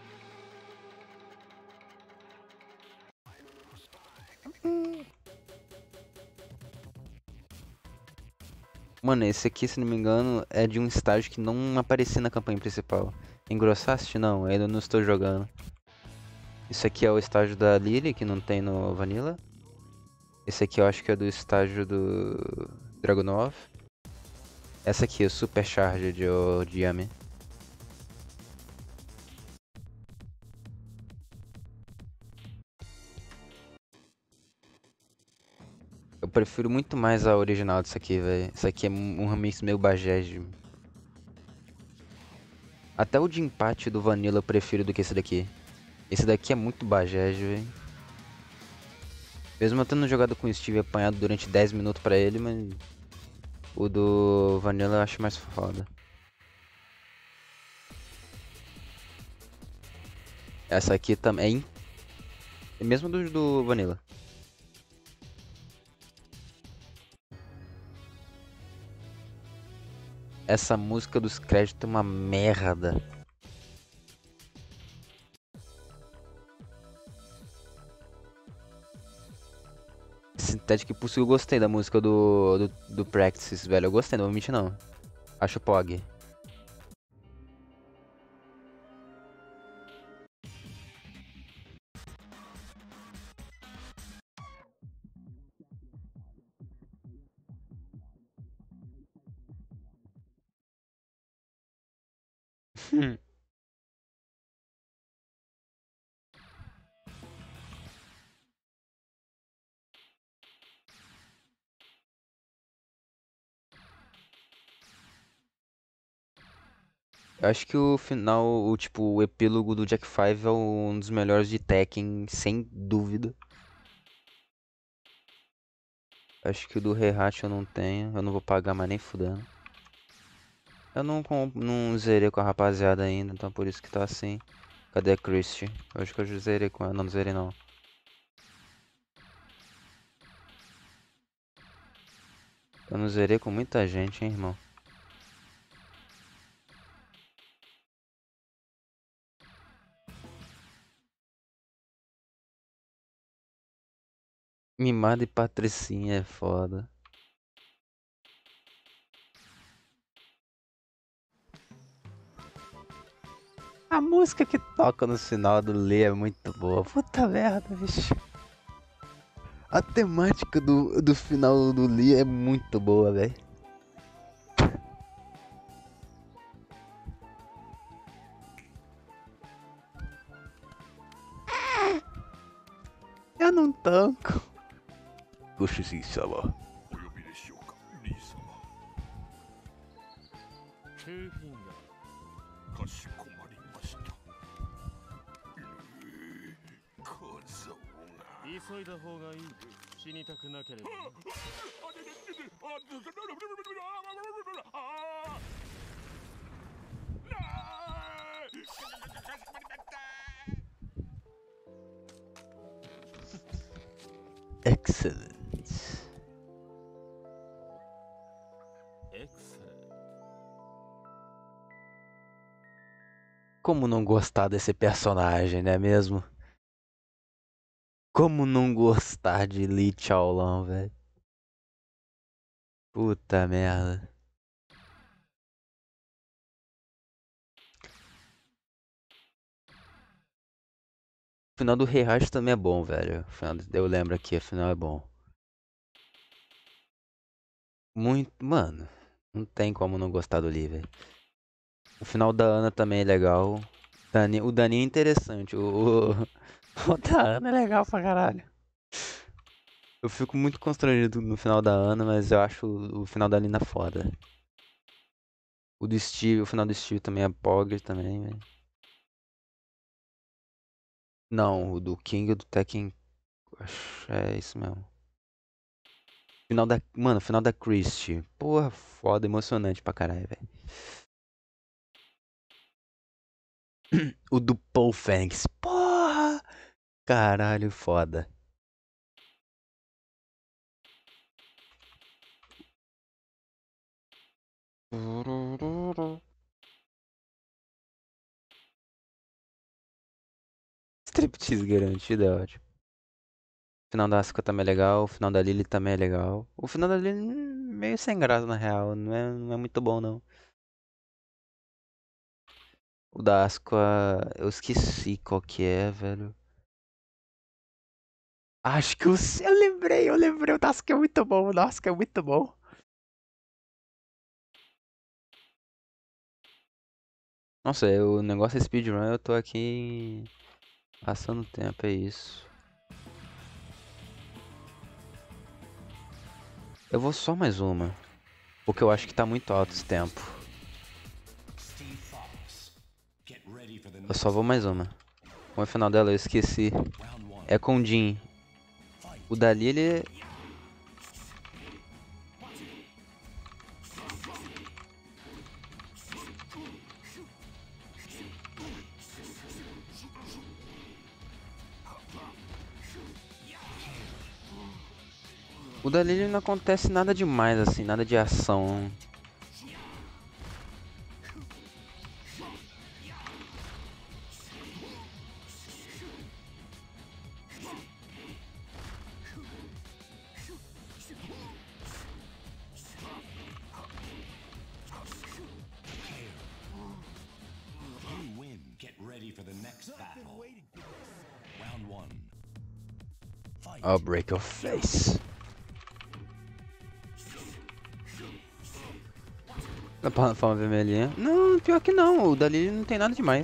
Mano, esse aqui, se não me engano, é de um estágio que não aparecia na campanha principal. Engrossaste? Não, ainda não estou jogando. Isso aqui é o estágio da Lily, que não tem no Vanilla. Esse aqui eu acho que é do estágio do Dragunov. Essa aqui é o Supercharger de, de Yami. Eu prefiro muito mais a original disso aqui, velho. Isso aqui é um remix meio bagege. Até o de empate do Vanilla eu prefiro do que esse daqui. Esse daqui é muito bagege, velho. Mesmo eu tendo jogado com o Steve apanhado durante dez minutos pra ele, mas... O do Vanilla eu acho mais foda. Essa aqui também. É mesmo do, do Vanilla. Essa música dos créditos é uma merda. Synthetic Pulse eu gostei da música do, do, do Practices, velho. Eu gostei, não vou mentir não. Acho P O G. Eu acho que o final, o tipo, o epílogo do Jack five é um dos melhores de Tekken, sem dúvida. Acho que o do Heihachi eu não tenho, eu não vou pagar mais nem fudendo. Eu não, não zerei com a rapaziada ainda, então por isso que tá assim. Cadê a Christie? Eu acho que eu já zerei com ela, não, não zerei não. Eu não zerei com muita gente, hein, irmão. Mimada e Patricinha é foda. A música que toca no final do Lê é muito boa. Puta merda, bicho. A temática do, do final do Lee é muito boa, velho. Eu não tanco. Goshi-sama. お呼びでしょうか、リー様。 トゥーフィンガかしこまりました。えー、小僧が。 ー急いだ方がいい。死にたくなければね。 Excellent. Excellent. Como não gostar desse personagem, não é mesmo? Como não gostar de Lee Chaolan, velho? Puta merda. O final do Heihachi também é bom, velho. O final, eu lembro aqui, o final é bom. Muito. Mano, não tem como não gostar do Lee, velho. O final da Ana também é legal. Dani, o Dani é interessante. O, o, o da Ana é legal pra caralho. Eu fico muito constrangido no final da Ana, mas eu acho o, o final da Lina foda. O do Steve, o final do Steve também é Pogger também, velho. Não, o do King e do Tekken. Acho é isso mesmo. Final da. Mano, final da Christie. Porra, foda, emocionante pra caralho, velho. O do Paul Fênix. Porra! Caralho, foda. Striptease garantido é ótimo. O final da Asuka também é legal. O final da Lily também é legal. O final da Lily hum, meio sem graça na real. Não é, não é muito bom não. O da Asuka eu esqueci qual que é, velho. Acho que eu, eu lembrei, eu lembrei. O da Asuka é muito bom. O da Asuka é muito bom. Nossa, o negócio é speedrun, eu tô aqui passando tempo, é isso. Eu vou só mais uma, porque eu acho que tá muito alto esse tempo. Eu só vou mais uma. O final dela eu esqueci. É com o Jin. O dali ele... O dali ele não acontece nada demais assim, nada de ação. I'll break your face. Na plataforma vermelhinha? Não, pior que não. O dali não tem nada demais.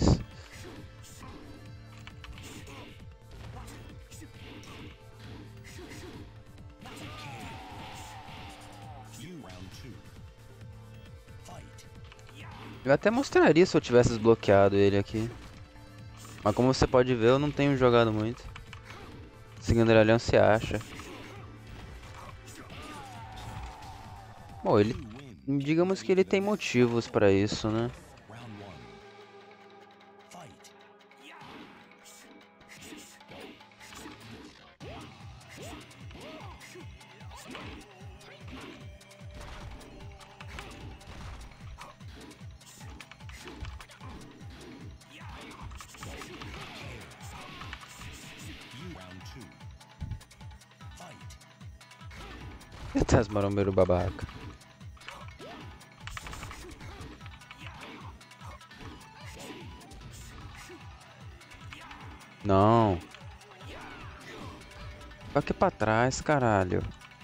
Eu até mostraria se eu tivesse desbloqueado ele aqui. Mas como você pode ver, eu não tenho jogado muito. Esse grandalhão se acha. Bom, ele... digamos que ele tem motivos pra isso, né? Eita, as marombeiro babaca. Não. Vai aqui pra trás, caralho.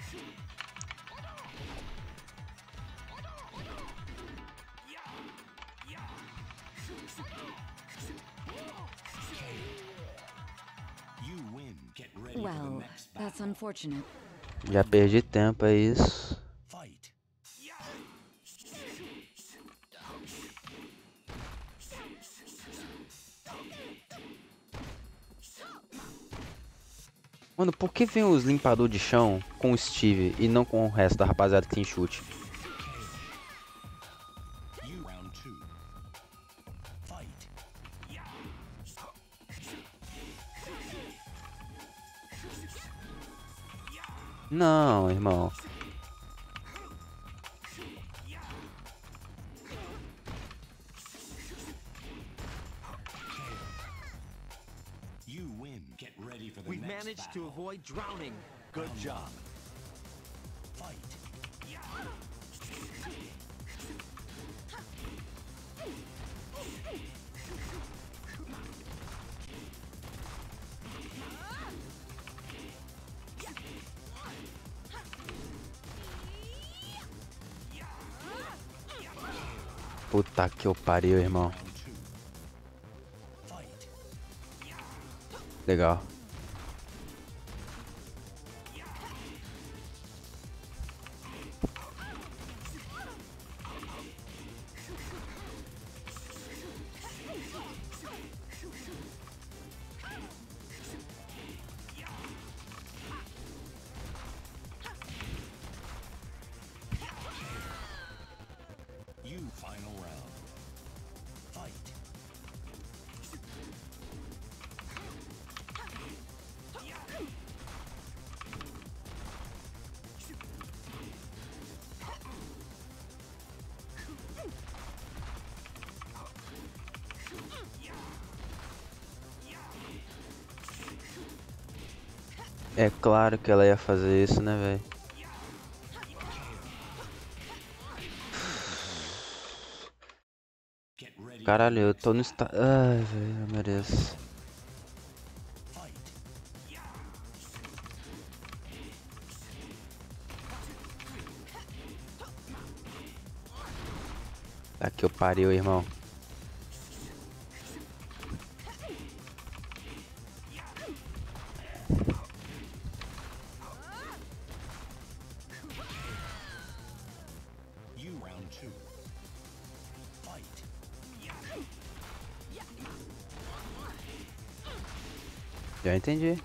Well, that's unfortunate. Já perdi tempo, é isso. Mano, por que vem os limpador de chão com o Steve e não com o resto da rapaziada que tem chute? Não, irmão. We've managed to avoid drowning. Good job. Fight. Puta que eu pariu, irmão. Legal. Final round. Fight. É claro que ela ia fazer isso, né, velho? Caralho, eu tô no estado. Ai, velho, eu mereço. Tá que eu pariu, irmão. Já entendi.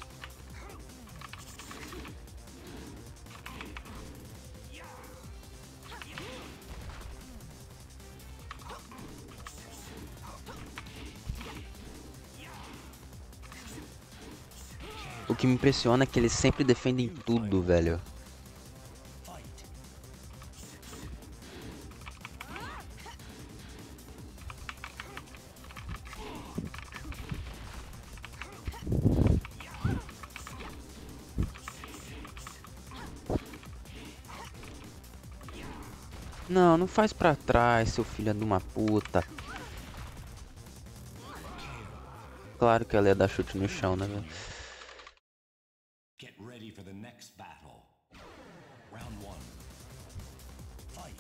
O que me impressiona é que eles sempre defendem tudo, velho. Não, não faz pra trás, seu filho de uma puta. Claro que ela ia dar chute no chão, né, velho? Get ready for the next battle. Round one. Fight.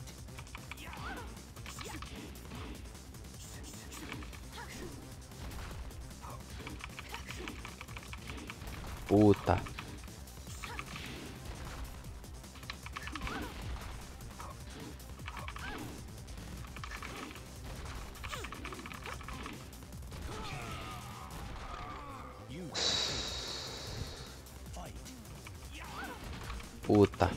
Puta. Puta.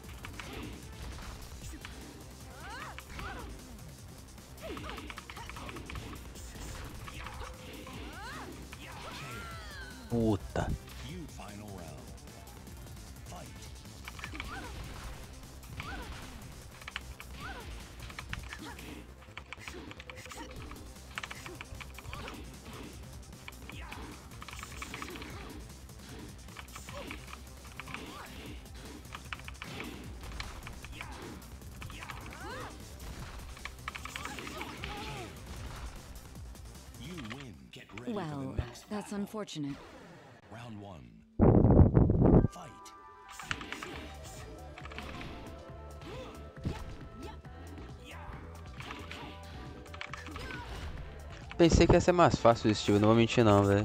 Puta. Well, that's unfortunate. Round one. Fight. pensei que ia ser mais fácil o Steve, não vou mentir não, velho.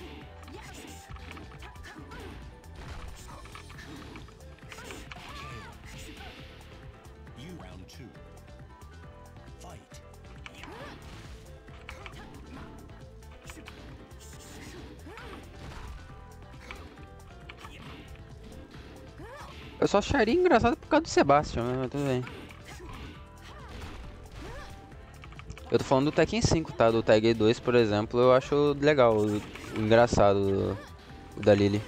Eu só acharia engraçado por causa do Sebastian, mas tudo bem. Eu tô falando do Tekken cinco, tá? Do Tag dois, por exemplo, eu acho legal, engraçado o, o da Lily.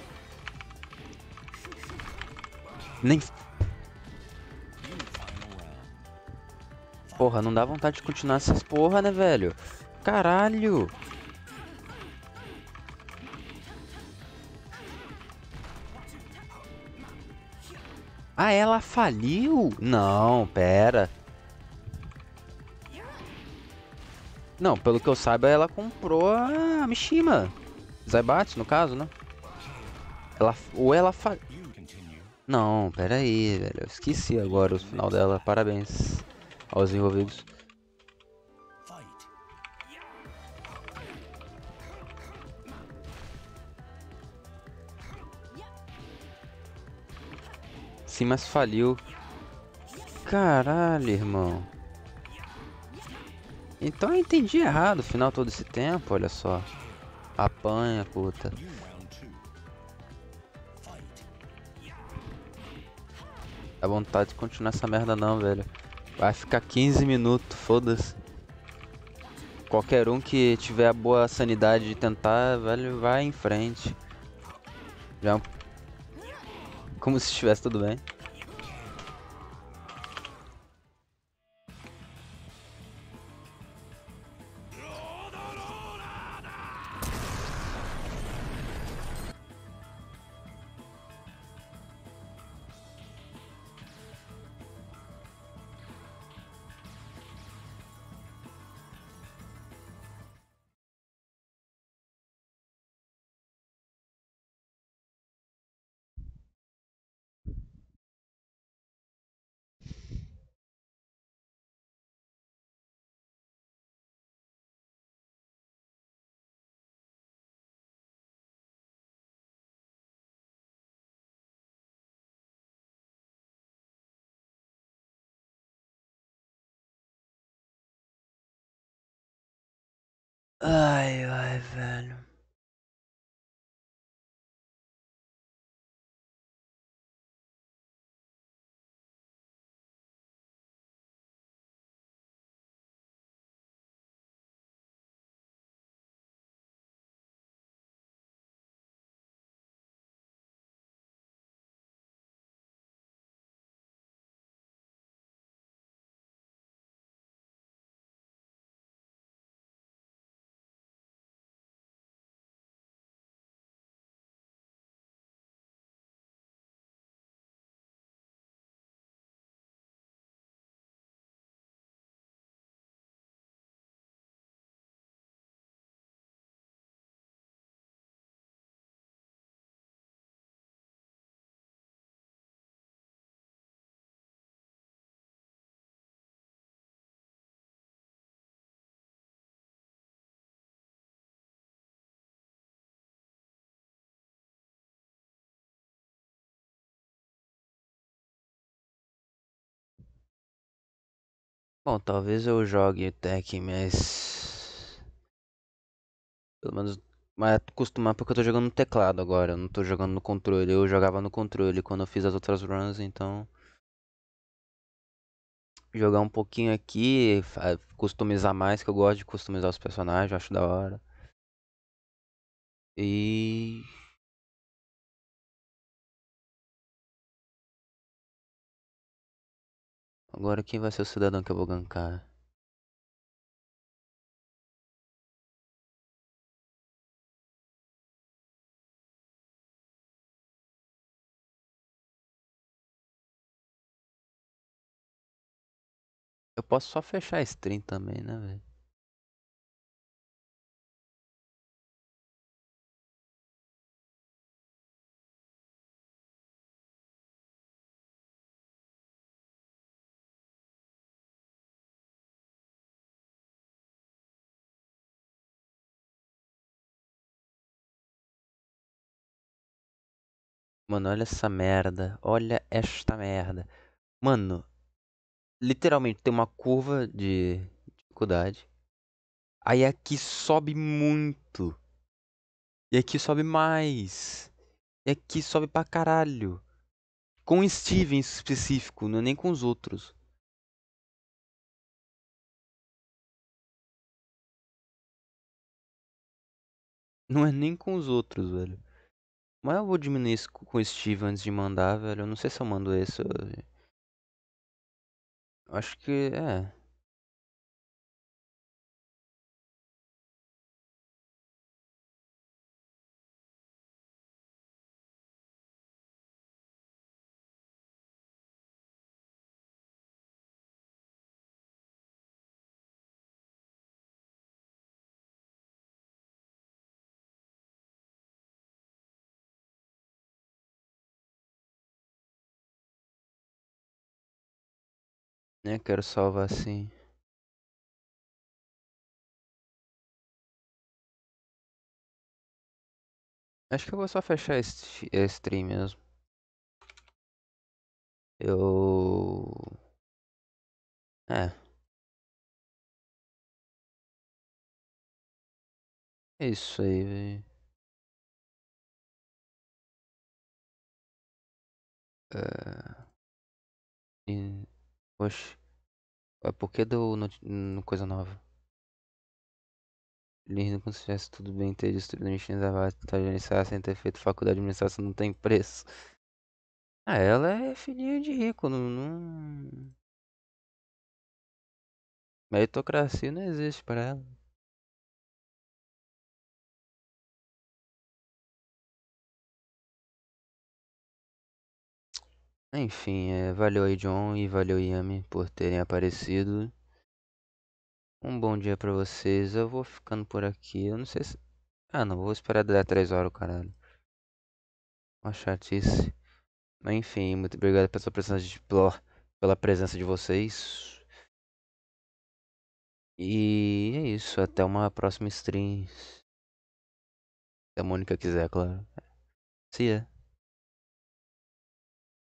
Nem... Porra, não dá vontade de continuar essas porra, né, velho? Caralho! Ah, ela faliu? Não, pera. Não, pelo que eu saiba, ela comprou a Mishima. Zaibatsu, no caso, né? Ela, ou ela fa... Não, pera aí, velho. Eu esqueci agora o final dela. Parabéns aos envolvidos. Sim, mas faliu. Caralho, irmão. Então eu entendi errado o final todo esse tempo, olha só. Apanha, puta. Dá vontade de continuar essa merda não, velho. Vai ficar quinze minutos, foda-se. Qualquer um que tiver a boa sanidade de tentar, velho, vai em frente. Já... Como se estivesse tudo bem. Ai, ai, velho. Bom, talvez eu jogue Tekken, mas... Pelo menos... Mas acostumar porque eu tô jogando no teclado agora, eu não tô jogando no controle. Eu jogava no controle quando eu fiz as outras runs, então... Jogar um pouquinho aqui, fa- customizar mais, que eu gosto de customizar os personagens, eu acho da hora. E... Agora quem vai ser o cidadão que eu vou gankar? Eu posso só fechar a stream também, né, velho? Mano, olha essa merda. Olha esta merda. Mano, literalmente tem uma curva de dificuldade. Aí aqui sobe muito. E aqui sobe mais. E aqui sobe pra caralho. Com o Steven em específico, não é nem com os outros. Não é nem com os outros, velho. Mas eu vou diminuir isso com o Steven antes de mandar, velho. Eu não sei se eu mando esse. Eu acho que é. Né, quero salvar assim. Acho que eu vou só fechar esse, esse stream mesmo. Eu. É. É isso aí, velho. É... E... Oxe. É porque deu no... no coisa nova. Lindo como se tivesse tudo bem ter destruído a mexendo da base, tentar gerenciar sem ter feito faculdade de administração não tem preço. Ah, ela é filhinha de rico, não, não... Meritocracia não existe pra ela. Enfim, é, valeu aí John e valeu Yami por terem aparecido. Um bom dia pra vocês. Eu vou ficando por aqui. Eu não sei se. Ah, não, vou esperar dar três horas, caralho. Uma chatice. Mas enfim, muito obrigado pela presença de, pela, pela presença de vocês. E é isso. Até uma próxima stream. Se a Mônica quiser, claro. See ya.